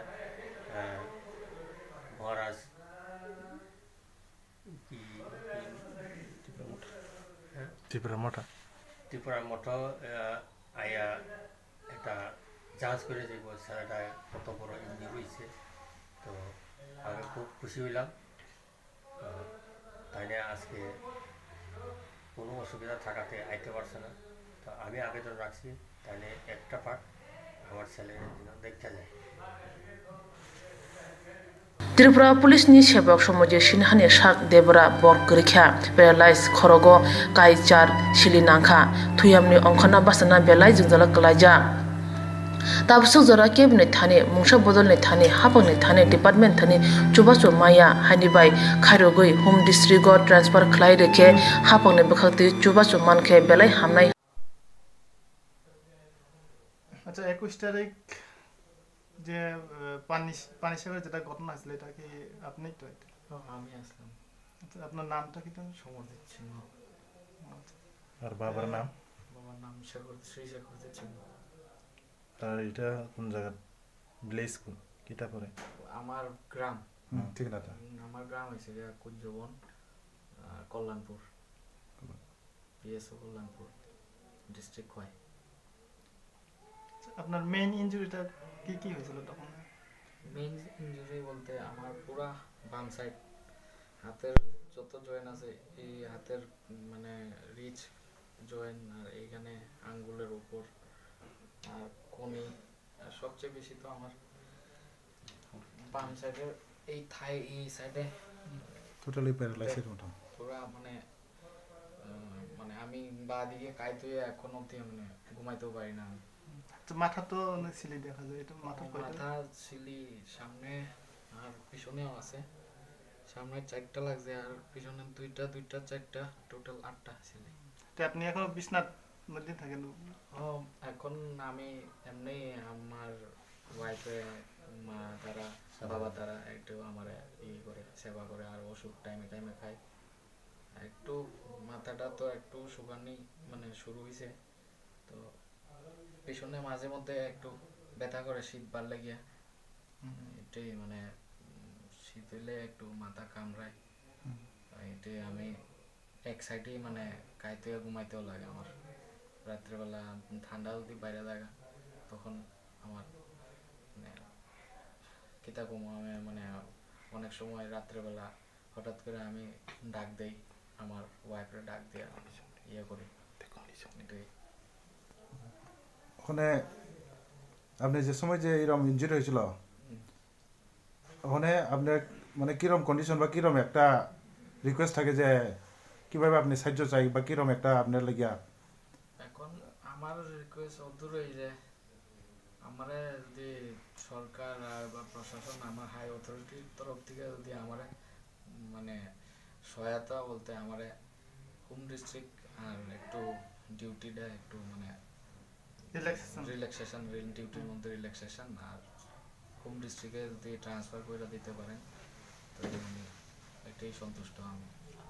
Speaker 15: মহারাজ ত্রিপুরা মঠ আয়া একটা যাঞ্চ করে দেখব ছেলেটা কত বড় ইঞ্জুরি হয়েছে। তো আমি খুব খুশি হইলাম। তাই না আজকে কোনো অসুবিধা থাকাতে আইতে পারছে না। তো আমি আবেদন রাখছি তাই একটা পাক আমার ছেলের জন্য দেখা যায়।
Speaker 2: Tripura police ni sebok somoje sinhani sak debra bor krikha paralyze khorogo kaichar silinangkha thuyamni ongkhana basana belai jingjala klaija tabsuk jora cabinet thani mungsa bodolni thani hapangni thani department thani chubachu maya hanibai khairogoi home district go transfer khlai rekhe hapangni bukhakti chubachu mankhe belai hamnai।
Speaker 4: আচ্ছা 21 তারিখ যে পানিসাগরে যেটা ঘটনা হয়েছিল এটা কি আপনি তো?
Speaker 16: আমি আসলাম।
Speaker 4: আচ্ছা আপনার নামটা কি?
Speaker 16: সমরজিৎ সিংহ।
Speaker 4: আর বাবার নাম?
Speaker 16: বাবার নাম শ্রী শেখরজিৎ সিংহ।
Speaker 4: আর এটা কোন জায়গা ভিলেজ কোন কিটা পড়ে?
Speaker 16: আমার গ্রাম।
Speaker 4: ঠিক না?
Speaker 16: আমার গ্রাম হইছে কুঞ্জবন কল্যাণপুর, পিএসও কল্যাণপুর ডিস্ট্রিক্ট হয়।
Speaker 4: আপনার মেইন ইনজুরিটা কি কি হয়েছিল তখন?
Speaker 16: মেইন ইনজুরি বলতে আমার পুরা বাম সাইড হাতের যত জয়েন আছে এই হাতের মানে রিচ জয়েন আর এইখানে আঙ্গুলের উপর আর কোনি সবচেয়ে বেশি তো আমার বাম সাইডের এই থাই এই সাইডে
Speaker 4: টোটালি প্যারালাইসিস মতো
Speaker 16: পুরা মানে আমি বাঁ দিকে কাইতে এখন অবধি মানে ঘুমাইতেও পারি না।
Speaker 4: তো মাথা তো সিলি দেখা যায়, এটা মাথা
Speaker 16: সিলি সামনে আর পিছনেও আছে। সামনে 4টা লাগছে আর পিছনে 2টা 4টা টোটাল 8টা সিলি।
Speaker 4: তো আপনি এখন বিছনার মধ্যে থাকেন?
Speaker 16: এখন আমি এমনি আমার ওয়াইফে মা তারা বাবা তারা একটু আমার করে সেবা করে আর ওষুধ টাইমে টাইমে খাই। একটু মাথাটা তো একটু সুগানি মানে শুরু হয়েছে, তো পিছনে মাঝে মধ্যে একটু ব্যথা করে শীত বাড়লে গিয়া। এটাই মানে শীত হইলে একটু মাথা কামড়ায়। এটাই আমি এক সাইডেই মানে খাইতে ঘুমাইতেও লাগে আমার। রাত্রেবেলা ঠান্ডা যদি বাইরে থাকা তখন আমার মানে কিতা কমো আমি মানে অনেক সময় রাত্রেবেলা হঠাৎ করে আমি ডাক দেই, আমার ওয়াইফের ডাক দিয়ে ইয়ে করি। এটাই
Speaker 4: ওখানে আপনি যে সময় যে এরকম ইনজুরি হয়েছিল ওখানে আপনার মানে কিরকম কন্ডিশন বা কিরকম একটা রিকোয়েস্ট থাকে যে কিভাবে আপনি সাহায্য চাই বা কিরকম একটা আপনার লাগিয়া?
Speaker 16: এখন আমার রিকোয়েস্ট অদূরই যে আমারে যদি সরকার বা প্রশাসন আমার হাই অথরিটির তরফ থেকে যদি আমার মানে সহায়তা বলতে আমার হোম ডিস্ট্রিক্ট আর একটু ডিউটিটা একটু মানে রিল্যাক্সেশন ডিউটির মধ্যে রিল্যাক্সেশন আর হোম ডিস্ট্রিক্টে যদি ট্রান্সফার করে দিতে পারেন তাহলে আমি এটাই সন্তুষ্ট আমি,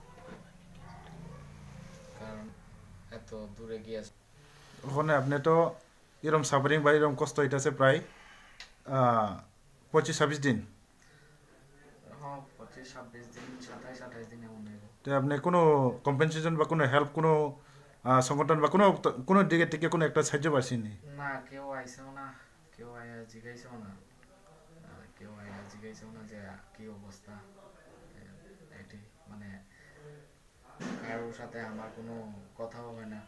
Speaker 16: কারণ এত দূরে গিয়ে
Speaker 4: ওখানে আপনি তো এরকম সাফারিং বা এরকম কষ্ট হইতেছে প্রায় 25-26 দিন।
Speaker 16: হ্যাঁ 25-26 দিন 27-28 দিন এমন হয়ে যায়।
Speaker 4: তো আপনি কোনো কম্পেনসেশন বা কোনো হেল্প কোনো সংগঠন বা কোনো দিকে থেকে কোনো একটা সাহায্য পাচ্ছেনি?
Speaker 16: না, কেউ আইসেও না, কেউ আয়া জিজ্ঞাসেও না, যে কি অবস্থা এটি, মানে কারোর সাথে আমার কোনো কথাও হয় না।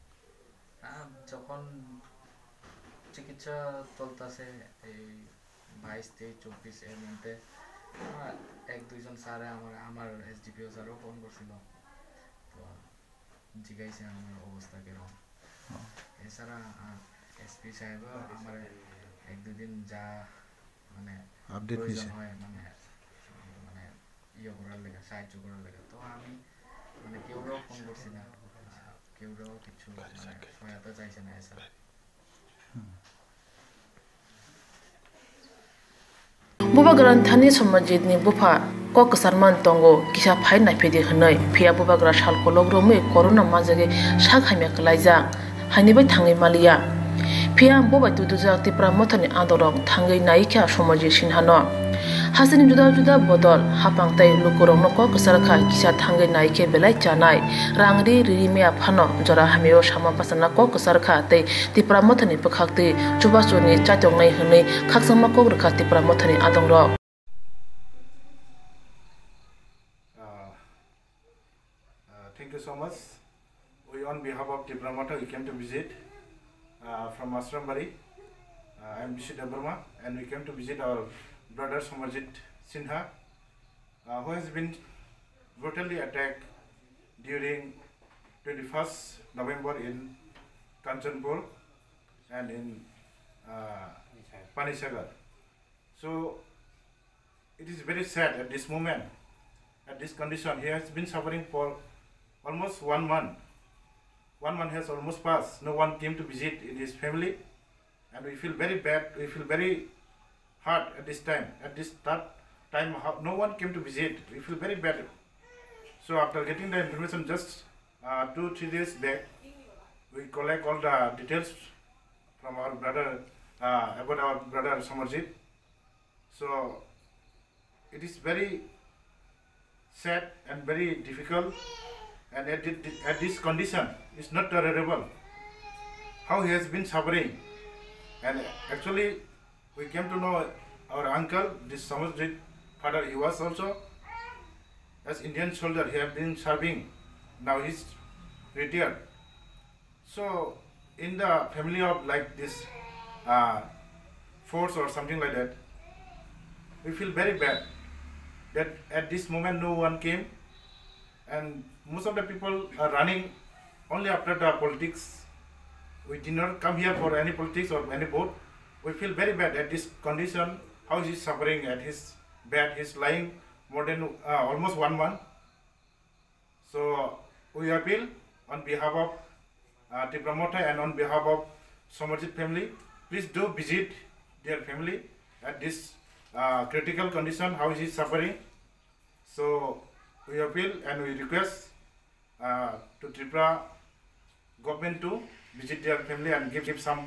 Speaker 16: যখন চিকিৎসা চলতেছে এই 22-23-24 এর মধ্যে 1-2 স্যারে আমার SDPO স্যারও ফোন করছিল, তো জিজ্ঞাসে আমার অবস্থা কিরকম। এছাড়া SP সাহেব আমার 1-2 দিন যা মানে প্রয়োজন হয় মানে ইয়ে করার লেগে, সাহায্য করার লেগে, তো আমি মানে কেউরাও ফোন করছি না, কেউরাও কিছু সহায়তা চাইছে না। এছাড়া
Speaker 2: buba grantani somajid ni bufa ko kasarman tongo kisa phai na phedi hnoi phia buba gra shal kolog romui corona majage shakhamya klaija hani bai thangai malia phia buba tuduja tipra mothani adorok thangai naikha somaji sinhano hasini juda juda bodol hapangtai lukorong ko kasarkha kisa thangai naikhe belai chanai rangri ririme aphano jora hamio sama pasana ko kasarkha tei tipra mothani pakhakte chubasoni chatongnai hnei khaksama ko rkha tipra mothani adongrok.
Speaker 4: Thank you so much. We on behalf of Tipra Motha we came to visit from Asrambari. I am Bishit Abrama and we came to visit our brother Somarjit Sinha, who has been brutally attacked during 21st November in Kanchanpur and in Panisagar. So it is very sad at this moment, at this condition. He has been suffering for almost 1 month. 1 month has almost passed. No one came to visit in his family, and we feel very bad. We feel very hard at this time. At this time, no one came to visit. We feel very bad. So after getting the information just 2-3 days back, we collect all the details from our brother about our brother Somarjit. So it is very sad and very difficult, and at this condition it's not tolerable how he has been suffering. And actually we came to know our uncle, this Somarjit father, he was also as Indian soldier, he have been serving, now he's retired. So in the family of like this force or something like that, we feel very bad that at this moment no one came, and most of the people are running only after the politics. We did not come here for any politics or any vote. We feel very bad at this condition, how he is suffering at his bed. He is lying more than almost 1 month. So we appeal on behalf of Tipra Motha and on behalf of Somarjit family, please do visit their family at this critical condition, how he is suffering. So we appeal and we request to Tripura government to visit their family and give some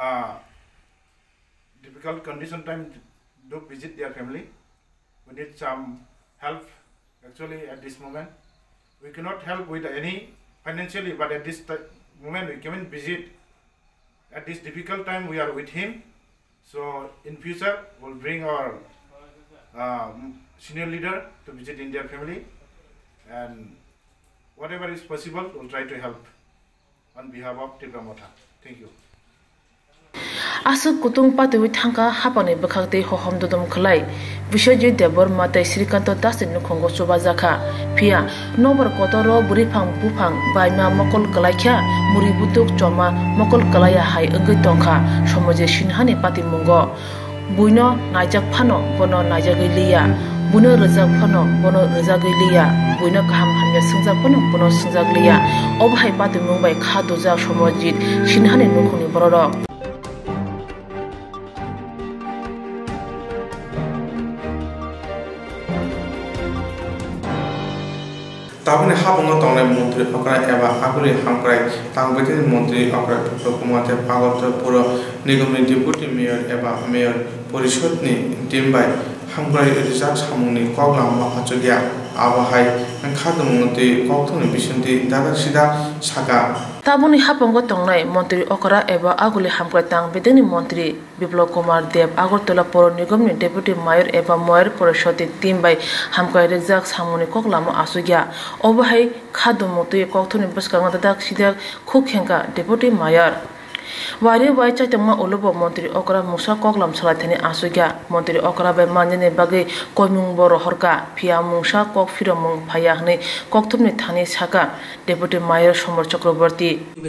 Speaker 4: difficult condition time to visit their family. We need some help actually at this moment. We cannot help with any financially, but at this moment we can visit. At this difficult time we are with him. So in future we'll bring our senior leader to visit in their family, and whatever is possible we'll try to help on behalf of Tipra Motha. Thank you.
Speaker 2: Asuk kutung patui thangka hapani bakhakte hohom dodom khlai Bishojit Debor Matai Srikanto Dasin Nukongo Subazaka Pia Nobar Kotoro Buripang Bupang Baima Mokol Kalakya Muributuk Choma Mokol Kalaya Hai Ungitongka Somoje Shinhani Patimungo buino najak phano bono najagiliya buno rajak phano bono rajagiliya buino kaham hamya singjak phano bono singjagliya obhai patu mumbai khado jak somojit sinhane nukhuni borok
Speaker 1: তাবনে হাবঙ্গ তংলাই মন্ত্রী অকরা এবা আগুলি হামক্রাই তাংবেদিন মন্ত্রী অকরা কুমাতে পাগত পুর নিগমনি deputy mayor এবা mayor পরিষদনি টিমবাই হামক্রাই রিজাক সামুনি কগলাম আচগিয়া আবহাই খাদমন্ত্রী কক্তনি বিসন্তি দাদা সিদা সাকা
Speaker 2: তাবনি হাবঙ্গ তংলাই মন্ত্রী অকরা এবা আগুলি হামক্রাই তাংবেদিনি মন্ত্রী বিপ্লব কুমার দেব আগরতলা পৌর নিগমনি ডেপুটি মেয়র এবা মেয়র পরিষদনি টিমবাই হামক্রাই রিজাক সামুনি কগলাম আচগিয়া অবহাই খাদমন্ত্রী কক্তনি বসকাঙ্গা দাদা সিদা খুখেঙ্কা deputy mayor Wari wai chai tama olobo mantri okra musa koklam salathani asugya mantri okra bai manjane bagi koimung boro horka phia musa kok phiromung phayahni kokthumni thani saka deputy mayor Samar Chakraborty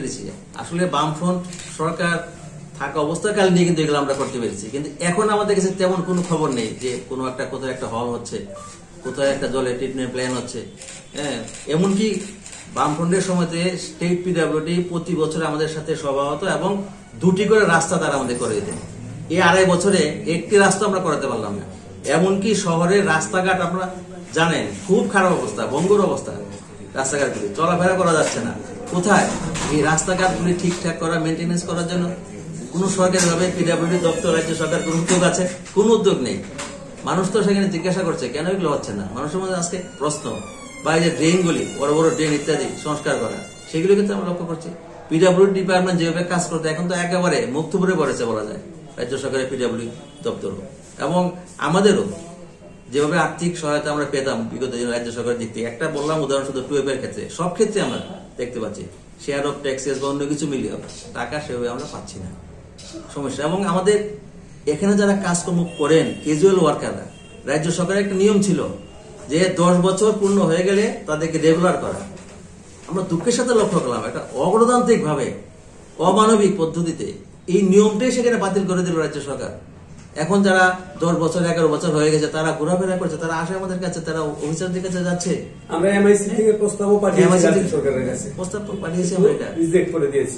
Speaker 17: আসলে বামফ্রন্ট সরকার থাকা অবস্থাকাল নিয়ে কিন্তু এগুলো আমরা করতে পেরেছি কিন্তু এখন আমাদের কাছে তেমন কোনো খবর নেই যে কোনো একটা কোথাও একটা হল হচ্ছে কোথাও একটা জলের ট্রিটমেন্ট প্ল্যান হচ্ছে হ্যাঁ এমনকি বামফ্রন্টের সময়তে স্টেট পিডব্লিউডি প্রতি বছর আমাদের সাথে সভা হতো এবং 2টি করে রাস্তা তারা আমাদের করে দিতেন এই 2.5 বছরে একটি রাস্তা আমরা করাতে পারলাম না এমনকি শহরের রাস্তাঘাট আপনারা জানেন খুব খারাপ অবস্থা ভঙ্গুর অবস্থা রাস্তাঘাটগুলি চলাফেরা করা যাচ্ছে না কোথায় এই রাস্তাঘাটগুলি ঠিকঠাক করা মেনটেনেন্স করার জন্য কোনো সরকারিভাবে পিডব্লিউডি দপ্তর রাজ্য সরকার কোনো উদ্যোগ আছে কোনো উদ্যোগ নেই মানুষ তো সেখানে জিজ্ঞাসা করছে কেন এগুলো হচ্ছে না মানুষের মধ্যে আজকে প্রশ্ন বা এই যে ড্রেনগুলি বড় বড় ড্রেন ইত্যাদি সংস্কার করা সেগুলো কিন্তু আমরা লক্ষ্য করছি পিডব্লিউডি ডিপার্টমেন্ট যেভাবে কাজ করতে এখন তো একেবারে মুক্তপুরে পড়েছে বলা যায় রাজ্য সরকারের পিডব্লিউডি দপ্তর এবং আমাদেরও যেভাবে আর্থিক সহায়তা আমরা পেতাম বিগত দিনে রাজ্য সরকারের দিক থেকে একটা বললাম উদাহরণ শুধু টুয়েবের ক্ষেত্রে সব ক্ষেত্রে আমরা দেখতে পাচ্ছি শেয়ার অফ ট্যাক্সেস বা অন্য কিছু মিলিয়ে টাকা সেভাবে আমরা পাচ্ছি না সমস্যা এবং আমাদের এখানে যারা কাজকর্ম করেন ক্যাজুয়াল ওয়ার্কাররা রাজ্য সরকারের একটা নিয়ম ছিল যে 10 বছর পূর্ণ হয়ে গেলে তাদেরকে রেগুলার করা আমরা দুঃখের সাথে লক্ষ্য করলাম একটা অগণতান্ত্রিক ভাবে অমানবিক পদ্ধতিতে এই নিয়মটাই সেখানে বাতিল করে দিল রাজ্য সরকার এখন যারা 10 বছর 11 বছর হয়ে গেছে তারা ঘোরাফেরা করছে তারা আসে আমাদের কাছে তারা অফিসারদের কাছে যাচ্ছে
Speaker 18: আমরা এমআইসি থেকে প্রস্তাবও পাঠিয়েছি সরকারের কাছে
Speaker 17: প্রস্তাব পাঠিয়েছি আমরা এটা
Speaker 18: রিজেক্ট করে দিয়েছি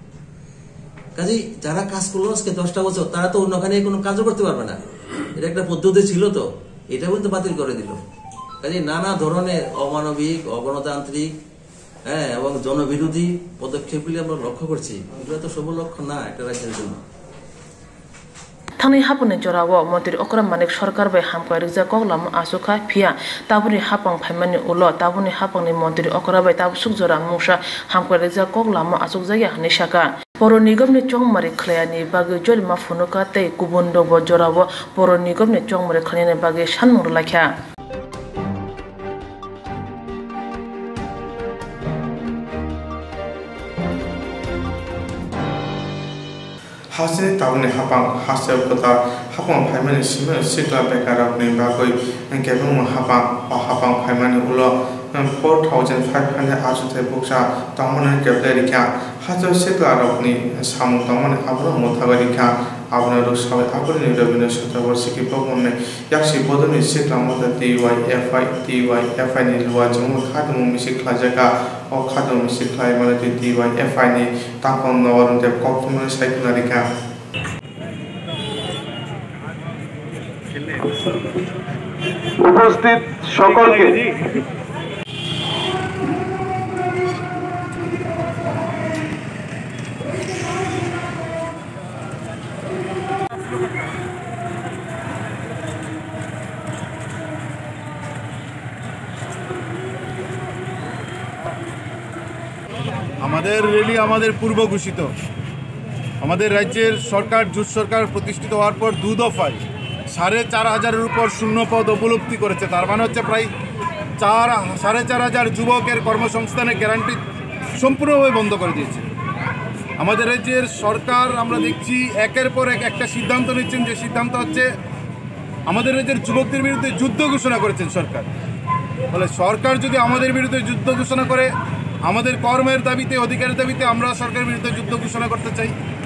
Speaker 17: কাজেই যারা কাজ করলো আজকে 10টা বছর তারা তো অন্যখানে কোনো কাজও করতে পারবে না এটা একটা পদ্ধতি ছিল তো এটা কিন্তু বাতিল করে দিল কাজে নানা ধরনের অমানবিক অগণতান্ত্রিক হ্যাঁ এবং জনবিরোধী পদক্ষেপগুলি আমরা লক্ষ্য করছি এগুলো তো শুভ লক্ষ্য না একটা রাজ্যের জন্য
Speaker 2: থানি হাপনে জরাও মন্ত্রী অকরাম মানিক সরকার বাই হামকা রিজা কগলাম আসুখা ফিয়া তাবুনি হাপাং ফাইমানি উলো তাবুনি হাপাংনি মন্ত্রী অকরাবাই তাবু সুকজরা মুসা হামকা রিজা কগলাম আসুক জায়গা হানিসাকা পৌর নিগমনি চংমারি খলায়ানি বাগে জরিমা ফুনুকা তাই গুবুন দব জরাও পৌর নিগমনি চংমারি খলায়ানি বাগে সানমুর লাখ্যা
Speaker 1: হাসিনি তাবনি হাপাং হাসেব কথা হাপাং ফাইমানি সিমে সিকলা বেকারকনি বাগৈ কেবং হাপাং হাপাং ফাইমানি উলো 4,500 আজুতে বুকসা তমনে কেবলেরিকা হাজো সিকলা রকনি সামু তমনে আবর মথাগরিকা আবনা রুসাবে আবনি রবিনে শতবর্ষিকি পবনে ইয়াকসি বদনি সিকলা মতে TYFI নি লুয়া জমু খাদমু মিসিকলা জায়গা ও খাদমু মিসিকলা মানে TYFI নি তাকন নবরন্তে কক্তমনে সাইকুলারিকা
Speaker 19: উপস্থিত সকলকে
Speaker 4: আমাদের রেলি আমাদের পূর্ব ঘোষিত আমাদের রাজ্যের সরকার জোট সরকার প্রতিষ্ঠিত হওয়ার পর 2 দফায় 4,500-এর উপর শূন্যপদ উপলব্ধি করেছে তার মানে হচ্ছে প্রায় 4,500 যুবকের কর্মসংস্থানের গ্যারান্টি সম্পূর্ণভাবে বন্ধ করে দিয়েছে আমাদের রাজ্যের সরকার আমরা দেখছি একের পর এক একটা সিদ্ধান্ত নিচ্ছেন যে সিদ্ধান্ত হচ্ছে আমাদের রাজ্যের যুবকদের বিরুদ্ধে যুদ্ধ ঘোষণা করেছেন সরকার বলে সরকার যদি আমাদের বিরুদ্ধে যুদ্ধ ঘোষণা করে আমাদের কর্মের দাবিতে অধিকারের দাবিতে আমরা সরকারের বিরুদ্ধে যুদ্ধ ঘোষণা করতে চাই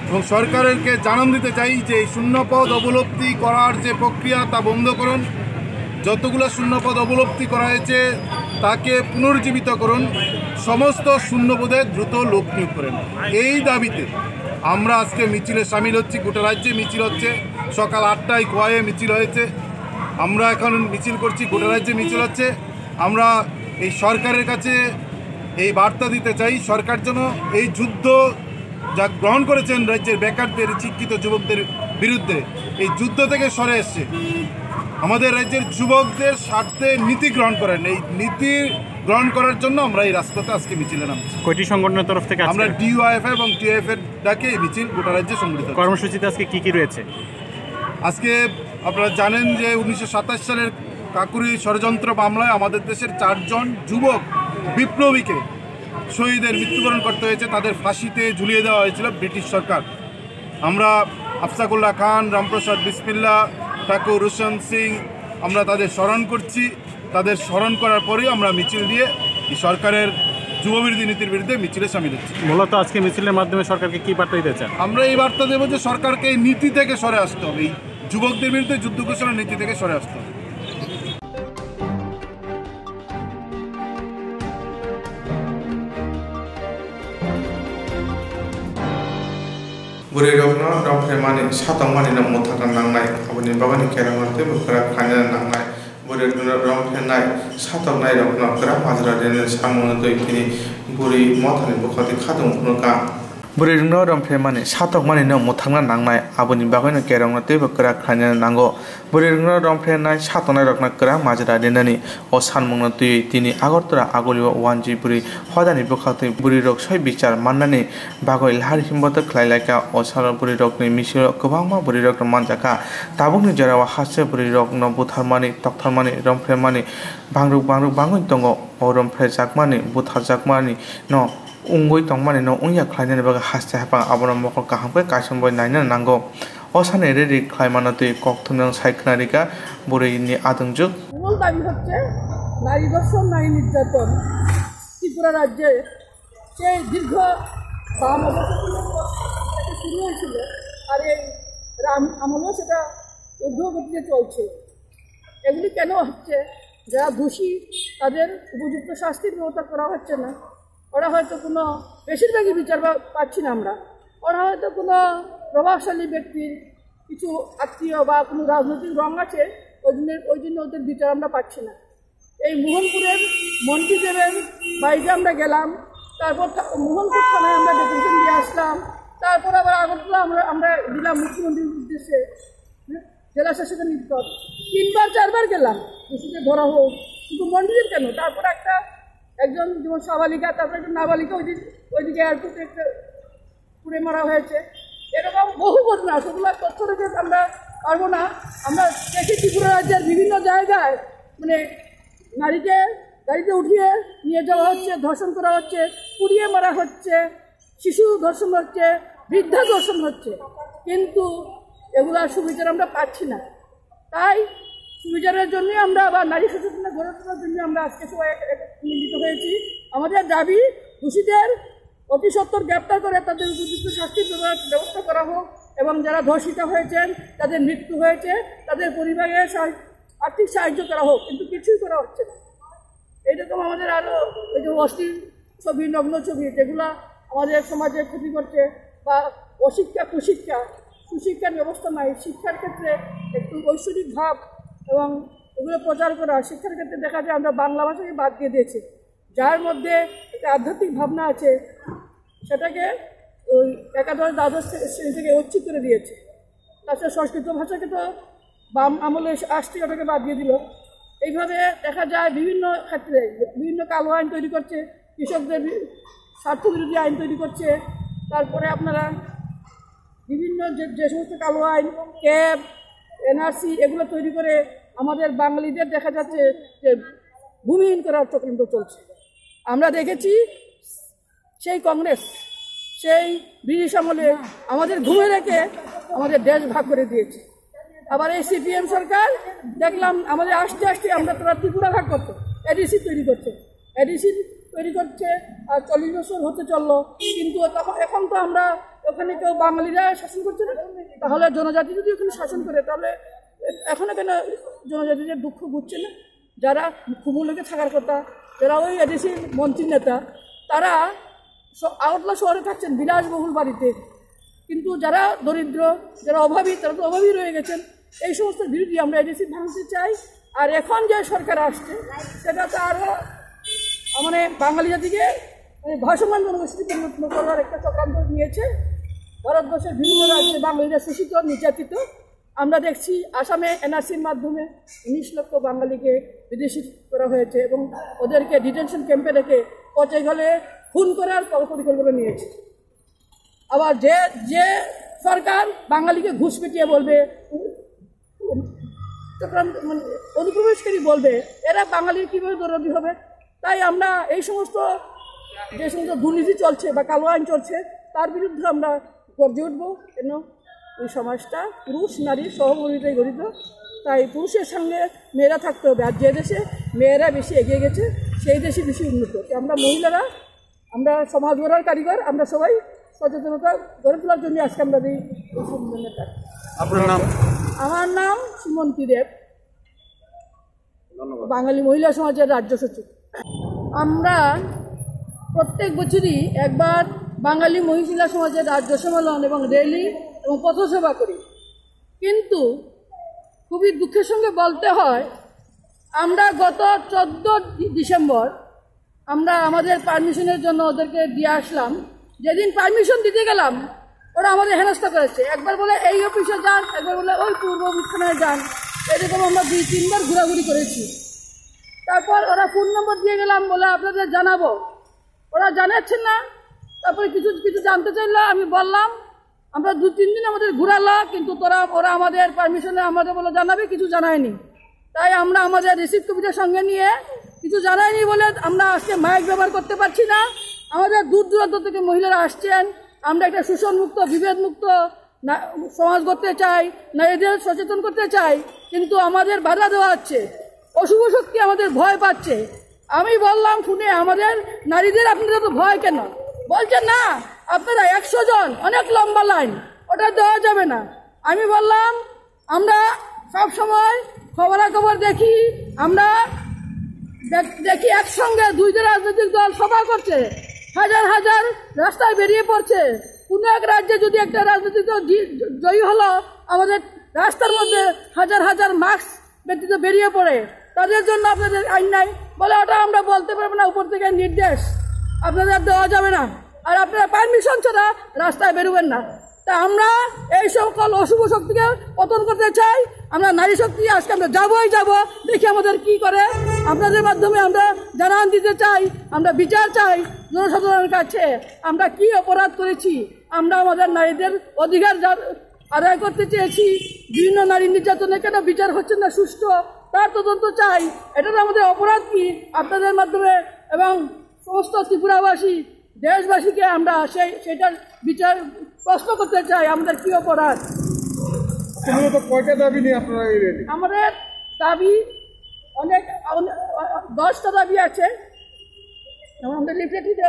Speaker 4: এবং সরকারকে জানান দিতে চাই যে শূন্যপদ অবলব্ধি করার যে প্রক্রিয়া তা বন্ধ করুন, যতগুলো শূন্যপদ অবলব্ধি করা হয়েছে তাকে পুনর্জীবিত করুন, সমস্ত শূন্যপদে দ্রুত লোক নিয়োগ করেন। এই দাবিতে আমরা আজকে মিছিলে সামিল হচ্ছি। গোটা রাজ্যে মিছিল হচ্ছে, সকাল 8টায় খোয়াইয়ে মিছিল হয়েছে, আমরা এখন মিছিল করছি, গোটা রাজ্যে মিছিল হচ্ছে। আমরা এই সরকারের কাছে এই বার্তা দিতে চাই, সরকার যেন এই যুদ্ধ যা গ্রহণ করেছেন রাজ্যের বেকারদের, শিক্ষিত যুবকদের বিরুদ্ধে, এই যুদ্ধ থেকে সরে এসছে। আমাদের রাজ্যের যুবকদের স্বার্থে নীতি গ্রহণ করেন, এই নীতি গ্রহণ করার জন্য আমরা এই রাজপথে আজকে মিছিলে নামছি।
Speaker 19: কয়টি সংগঠনের তরফ থেকে?
Speaker 4: আমরা ডিওয়াইএফআই এবং টিএফ এর ডাকে এই মিছিল গোটা রাজ্যে সংগঠিত।
Speaker 19: কর্মসূচিতে আজকে কি রয়েছে?
Speaker 4: আজকে আপনারা জানেন যে 1927 সালের কাকুরি ষড়যন্ত্র মামলায় আমাদের দেশের 4 জন যুবক বিপ্লবীকে শহীদের মৃত্যুবরণ করতে হয়েছে, তাদের ফাঁসিতে ঝুলিয়ে দেওয়া হয়েছিল ব্রিটিশ সরকার। আমরা আফসাকুল্লাহ খান, রামপ্রসাদ বিসমিল্লা, ঠাকুর রোশন সিং, আমরা তাদের স্মরণ করছি। তাদের স্মরণ করার পরেই আমরা মিছিল দিয়ে এই সরকারের যুববিরোধী নীতির বিরুদ্ধে মিছিলে সামিল হচ্ছি।
Speaker 19: মূলত আজকে মিছিলের মাধ্যমে সরকারকে কি বার্তা দিতে চান?
Speaker 4: আমরা এই বার্তা দেবো যে সরকারকে এই নীতি থেকে সরে আসতে হবে, এই যুবকদের বিরুদ্ধে যুদ্ধ ঘোষণার নীতি থেকে সরে আসতে হবে।
Speaker 1: बुरे रखना रंफे माने सातम माने न मोथाका नांनाय आबनि बागानि केरांगते बखरा खाना नांनाय बुरे रंफे नाय सातम नाय रखना करा माजरा देने सामने तो इतनी बुरी मोथानि बखति खादम फुनका बुरे रंफे माने सातम माने न मोथाका नांनाय आबनि बागानि केरांगते बखरा खाना नांगो बुरे रंफे नाय सातम नाय रखना करा माजरा देने ओ सानमंगन तो इतनी आगरतरा आगलिवा 1G बुरी हदानि बखति बुरी रक सय बिचार माननानै बागै लाहार हिमबत खलायलायका ओ साल बुरी रकनि मिसिल गोबांमा बुरी रक मानजाका ताबुकनि जेराव हासे बुरी रक न बुथारमानि तक्थारमानि रंफ्रेमानि बांग्रु बांगै दङ ओ रंफ्रे जाकमानि बुथार जाकमानि न उंगै तंमानि न उंया खलायनानै बागै हासे हापा आबन मख काहामबै कासनबय नायनो नांगौ ओ साने रेडि खलायमानते कक्थुनং सायखनारिका बुरैनि आदंजुग
Speaker 20: মূল দাবি হচ্ছে নারী ধর্ষণ, নারী নির্যাতন। ত্রিপুরা রাজ্যে সেই দীর্ঘ বাম অবস্থা শুরু হয়েছিল, আর এই রাম আমলেও সেটা ঊর্ধ্বগতিতে চলছে। এগুলি কেন হচ্ছে? যারা দোষী তাদের উপযুক্ত শাস্তির ব্যবস্থা করা হচ্ছে না। ওরা হয়তো কোনো, বেশিরভাগই বিচার পাচ্ছি না আমরা, ওরা হয়তো কোনো প্রভাবশালী ব্যক্তির কিছু আত্মীয় বা কোনো রাজনৈতিক রং আছে, ওই জন্য ওদের বিচার আমরা পাচ্ছি না। এই মোহনপুরের মন্ত্রীদেবের বাড়িতে আমরা গেলাম, তারপর মোহনপুর থানায় আমরা ডেপুটেশন দিয়ে আসলাম, তারপর আবার আগরতলা আমরা দিলাম মুখ্যমন্ত্রীর উদ্দেশ্যে, জেলা শাসকের নিকট 3বার 4বার গেলাম দোষীকে ধরা হোক, কিন্তু মন্ত্রীদের কেন? তারপর একজন যেমন সাবালিকা, তারপর একটা নাবালিকা ওইদিকে এয়ারপোর্টে একটা পুড়ে মারা হয়েছে। এরকম বহু ঘটনা, সেগুলো তথ্য রেখে আমরা পারবো না। আমরা দেখি ত্রিপুরা রাজ্যের বিভিন্ন জায়গায় মানে নারীকে গাড়িতে উঠিয়ে নিয়ে যাওয়া হচ্ছে, ধর্ষণ করা হচ্ছে, পুড়িয়ে মারা হচ্ছে, শিশু ধর্ষণ হচ্ছে, বৃদ্ধা ধর্ষণ হচ্ছে, কিন্তু এগুলার সুবিচার আমরা পাচ্ছি না। তাই সুবিচারের জন্য আমরা আবার নারী সচেতনতা গড়ে তোলার জন্য আমরা আজকে সবাই মিলিত হয়েছি। আমাদের দাবি দোষীদের অতি সত্বর গ্রেপ্তার করে তাদের উপযুক্ত শাস্তির ব্যবস্থা করা হোক, এবং যারা ধর্ষিতা হয়েছেন, তাদের মৃত্যু হয়েছে, তাদের পরিবারের আর্থিক সাহায্য করা হোক, কিন্তু কিছুই করা হচ্ছে না। এইরকম আমাদের আরও ওই যে অশ্লীল ছবি, নগ্ন ছবি, যেগুলো আমাদের সমাজে ক্ষতি করছে, বা অশিক্ষা, কুশিক্ষা, সুশিক্ষার ব্যবস্থা নাই, শিক্ষার ক্ষেত্রে একটু ঐশ্বরিক ভাব এবং এগুলো প্রচার করা। শিক্ষার ক্ষেত্রে দেখা যায় আমরা বাংলা ভাষাকে বাদ দিয়ে দিয়েছি, যার মধ্যে একটা আধ্যাত্মিক ভাবনা আছে সেটাকে ওই একাদশ দ্বাদশ শ্রেণী থেকে ঐচ্ছিক করে দিয়েছে। তাছাড়া সংস্কৃত ভাষাকে তো বাম আমলে আসছে, ওটাকে বাদ দিয়ে দিল। এইভাবে দেখা যায় বিভিন্ন ক্ষেত্রে বিভিন্ন কালো আইন তৈরি করছে, কৃষকদের স্বার্থবিরোধী আইন তৈরি করছে, তারপরে আপনারা বিভিন্ন যে সমস্ত কালো আইন, ক্যাব, এনআরসি এগুলো তৈরি করে আমাদের বাঙালিদের দেখা যাচ্ছে যে ভূমিহীন করার চক্রান্ত চলছে। আমরা দেখেছি সেই কংগ্রেস, সেই ব্রিটিশ আমলে আমাদের ঘুমে রেখে আমাদের দেশ ভাগ করে দিয়েছে। আবার এই সিপিএম সরকার দেখলাম আমাদের আস্তে আস্তে আমরা তোরা ত্রিপুরা ভাগ করতো, এডিসি তৈরি করছে, আর 40 বছর হতে চললো, কিন্তু এখন তো আমরা ওখানে কেউ বাঙালিরা শাসন করছে না, তাহলে জনজাতি যদি ওখানে শাসন করে তাহলে এখনো কেন জনজাতিদের দুঃখ বুঝছে না? যারা কুমুলকে থাকার কথা, যারা ওই এদেশের মন্ত্রী নেতা, তারা আগরতলা শহরে থাকছেন বিলাসবহুল বাড়িতে, কিন্তু যারা দরিদ্র, যারা অভাবী, তারা তো অভাবী রয়ে গেছেন। এই সমস্ত বিরোধী আমরা এদেশে ভাঙতে চাই। আর এখন যে সরকার আসছে সেটা তো আরও মানে বাঙালি জাতিকে ভাসমান জনগোষ্ঠী পরিণত করার একটা চক্রান্ত নিয়েছে। ভারতবর্ষের বিভিন্ন রাজ্যে বাঙালিরা শোষিত, নির্যাতিত। আমরা দেখছি আসামে এনআরসির মাধ্যমে 19 লক্ষ বাঙালিকে বিদেশী করা হয়েছে এবং ওদেরকে ডিটেনশন ক্যাম্পে রেখে পচে গেলে খুন করার পরিকল্পনা নিয়েছে। আবার যে সরকার বাঙালিকে ঘুষ পেটিয়ে বলবে, মানে অনুপ্রবেশকারী বলবে, এরা বাঙালির কীভাবে দরদি হবে? তাই আমরা এই সমস্ত যে সমস্ত দুর্নীতি চলছে বা কালো আইন চলছে তার বিরুদ্ধে আমরা গর্জে উঠব। কেন এই সমাজটা পুরুষ নারী সহমর্মিতায় গঠিত, তাই পুরুষের সঙ্গে মেয়েরা থাকতে হবে। আর যে দেশে মেয়েরা বেশি এগিয়ে গেছে সেই দেশে বেশি উন্নত। আমরা মহিলারা, আমরা সমাজ গড়ার কারিগর, আমরা সবাই সচেতনতা গড়ে তোলার জন্য আজকে আমরা এই সম্মেলনটা।
Speaker 19: আপনার নাম?
Speaker 20: আমার নাম সুমন্তী দেব, বাঙালি মহিলা সমাজের রাজ্য সচিব। আমরা প্রত্যেক বছরই একবার বাঙালি মহিলা সমাজের রাজ্য সম্মেলন এবং র্যালি এবং পথসভা করি, কিন্তু খুবই দুঃখের সঙ্গে বলতে হয় আমরা গত 14 ডিসেম্বর আমরা আমাদের পারমিশনের জন্য ওদেরকে দিয়ে আসলাম। যেদিন পারমিশন দিতে গেলাম ওরা আমাদের হেনস্থা করেছে। একবার বলে এই অফিসে যান, একবার বলে ওই পূর্ব বিছানায় যান, এরকম আমরা 2-3 বার ঘোরাঘুরি করেছি। তারপর ওরা ফোন নম্বর দিয়ে গেলাম, বলে আপনাদের জানাবো, ওরা জানাচ্ছেন না। তারপরে কিছু জানতে চাইলো, আমি বললাম আমরা 2-3 দিন আমাদের ঘোরালো, কিন্তু ওরা আমাদের পারমিশনে আমাদের বলে জানাবে, কিছু জানায়নি। তাই আমরা আমাদের রিসিভ কপিটার সঙ্গে নিয়ে কিছু জানায়নি বলে আমরা আজকে মাইক ব্যবহার করতে পারছি না। আমাদের দূর দূরান্ত থেকে মহিলারা আসছেন, আমরা একটা শোষণমুক্ত বিভেদমুক্ত সমাজ করতে চাই, নারীদের সচেতন করতে চাই, কিন্তু আমাদের বাধা দেওয়া হচ্ছে। অশুভ শক্তি আমাদের ভয় পাচ্ছে। আমি বললাম ফোনে, আমাদের নারীদের আপনারা তো ভয় কেন? বলছেন না আপনারা 100 জন, অনেক লম্বা লাইন, ওটা দেওয়া যাবে না। আমি বললাম আমরা সব সময় খবরাখবর দেখি, আমরা দেখি একসঙ্গে 2টা রাজনৈতিক দল সভা করছে, হাজার হাজার রাস্তায় বেরিয়ে পড়ছে। কোনো এক রাজ্যে যদি একটা রাজনৈতিক দল জয়ী হলো, আমাদের রাস্তার মধ্যে হাজার হাজার মাস্ক ব্যতীত বেরিয়ে পড়ে, তাদের জন্য আপনাদের আইন নাই। বলে ওটা আমরা বলতে পারবো না, উপর থেকে নির্দেশ আপনাদের দেওয়া যাবে না, আর আপনারা পারমিশন ছাড়া রাস্তায় বেরোবেন না। তা আমরা এই সকল অশুভ শক্তিকে পতন করতে চাই। আমরা নারী শক্তি আজকে আমরা যাবই যাব, দেখি আমাদের কি করে। আপনাদের মাধ্যমে আমরা জানান দিতে চাই, আমরা বিচার চাই জনসাধারণের কাছে। আমরা কি অপরাধ করেছি? আমরা আমাদের নারীদের অধিকার আদায় করতে চেয়েছি। বিভিন্ন নারী নির্যাতনে কেন বিচার হচ্ছে না সুষ্ঠু, তার তদন্ত চাই। এটা তো আমাদের অপরাধ কি? আপনাদের মাধ্যমে এবং সমস্ত ত্রিপুরাবাসী দেশবাসীকে আমরা সেটার বিচার প্রশ্ন করতে চাই, আমাদের কি অপরাধ।
Speaker 5: কয়টা দাবি নিয়ে আপনারা?
Speaker 20: আমাদের দাবি অনেক, 10টা দাবি আছে। আমাদের লিফলেটে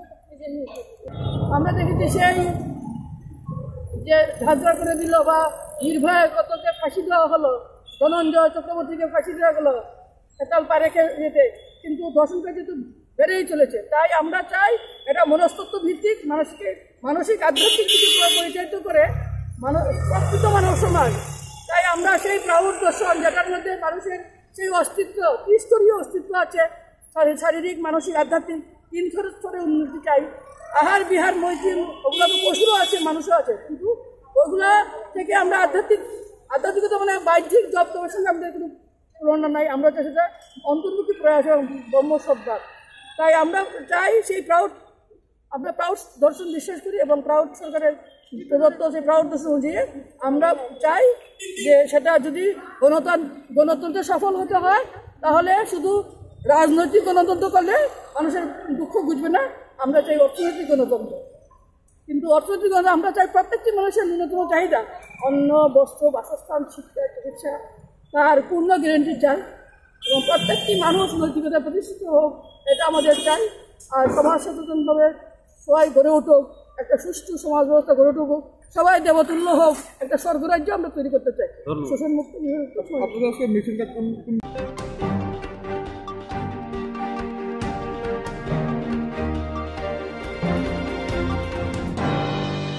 Speaker 20: আমরা দেখেছি সেই যে ঝাঁঝরা করে দিল বা নির্ভয়া কতকে ফাঁসি দেওয়া হলো, ধনঞ্জয় চক্রবর্তীকে ফাঁসি দেওয়া গেলো একাল পারেকে যেতে, কিন্তু ধর্ষণকারী তো বেড়েই চলেছে। তাই আমরা চাই এটা মনস্তত্ত্ব ভিত্তিক, মানসিক আধ্যাত্মিক কিছু পরিচালিত করে প্রকৃত মানব সমাজ। তাই আমরা সেই প্রাউড দর্শন যেটার মধ্যে মানুষের সেই অস্তিত্ব, ত্রিস্তরীয় অস্তিত্ব আছে, শারীরিক মানসিক আধ্যাত্মিক 3 স্তরে উন্নতি চাই। আহার বিহার মৈত্রী ওগুলো তো পশুরও আছে, মানুষও আছে, কিন্তু ওগুলা থেকে আমরা আধ্যাত্মিকতা মানে বাহ্যিক জব্দের সঙ্গে আমাদের কোনো তুলনা নাই। আমরা চাই সেটা অন্তর্মুখী প্রয়াস এবং ব্রহ্মশ্রদ্ধা। তাই আমরা চাই সেই আমরা প্রাউড দর্শন বিশ্বাস করি এবং প্রাউড সরকারের প্রদত্ত সেই প্রাউড দর্শন অনুযায়ী আমরা চাই যে সেটা যদি গণতন্ত্রে সফল হতে হয়, তাহলে শুধু রাজনৈতিক গণতন্ত্র করলে মানুষের দুঃখ বুঝবে না। আমরা চাই অর্থনৈতিক গণতন্ত্র, কিন্তু অর্থনৈতিক গণতন্ত্র আমরা চাই প্রত্যেকটি মানুষের ন্যূনতম চাহিদা, অন্ন, বস্ত্র, বাসস্থান, শিক্ষা, চিকিৎসা, তার পূর্ণ গ্যারেন্টি চাই এবং প্রত্যেকটি মানুষ নৈতিকতা প্রতিষ্ঠিত হোক, এটা আমাদের চাই। আর সমাজ সচেতনভাবে সবাই গড়ে উঠুক, একটা সুষ্ঠু সমাজ ব্যবস্থা গড়ে উঠুক, সবাই দেবতুল্য হোক, একটা স্বর্গরাজ্য আমরা তৈরি করতে চাই। শোষণ মুক্ত মিছিলটা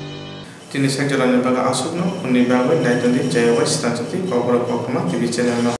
Speaker 1: Jenis yang jalan lembaga asupno, unibawa dan jadi jaya wes dan cantik kau berapa TV channel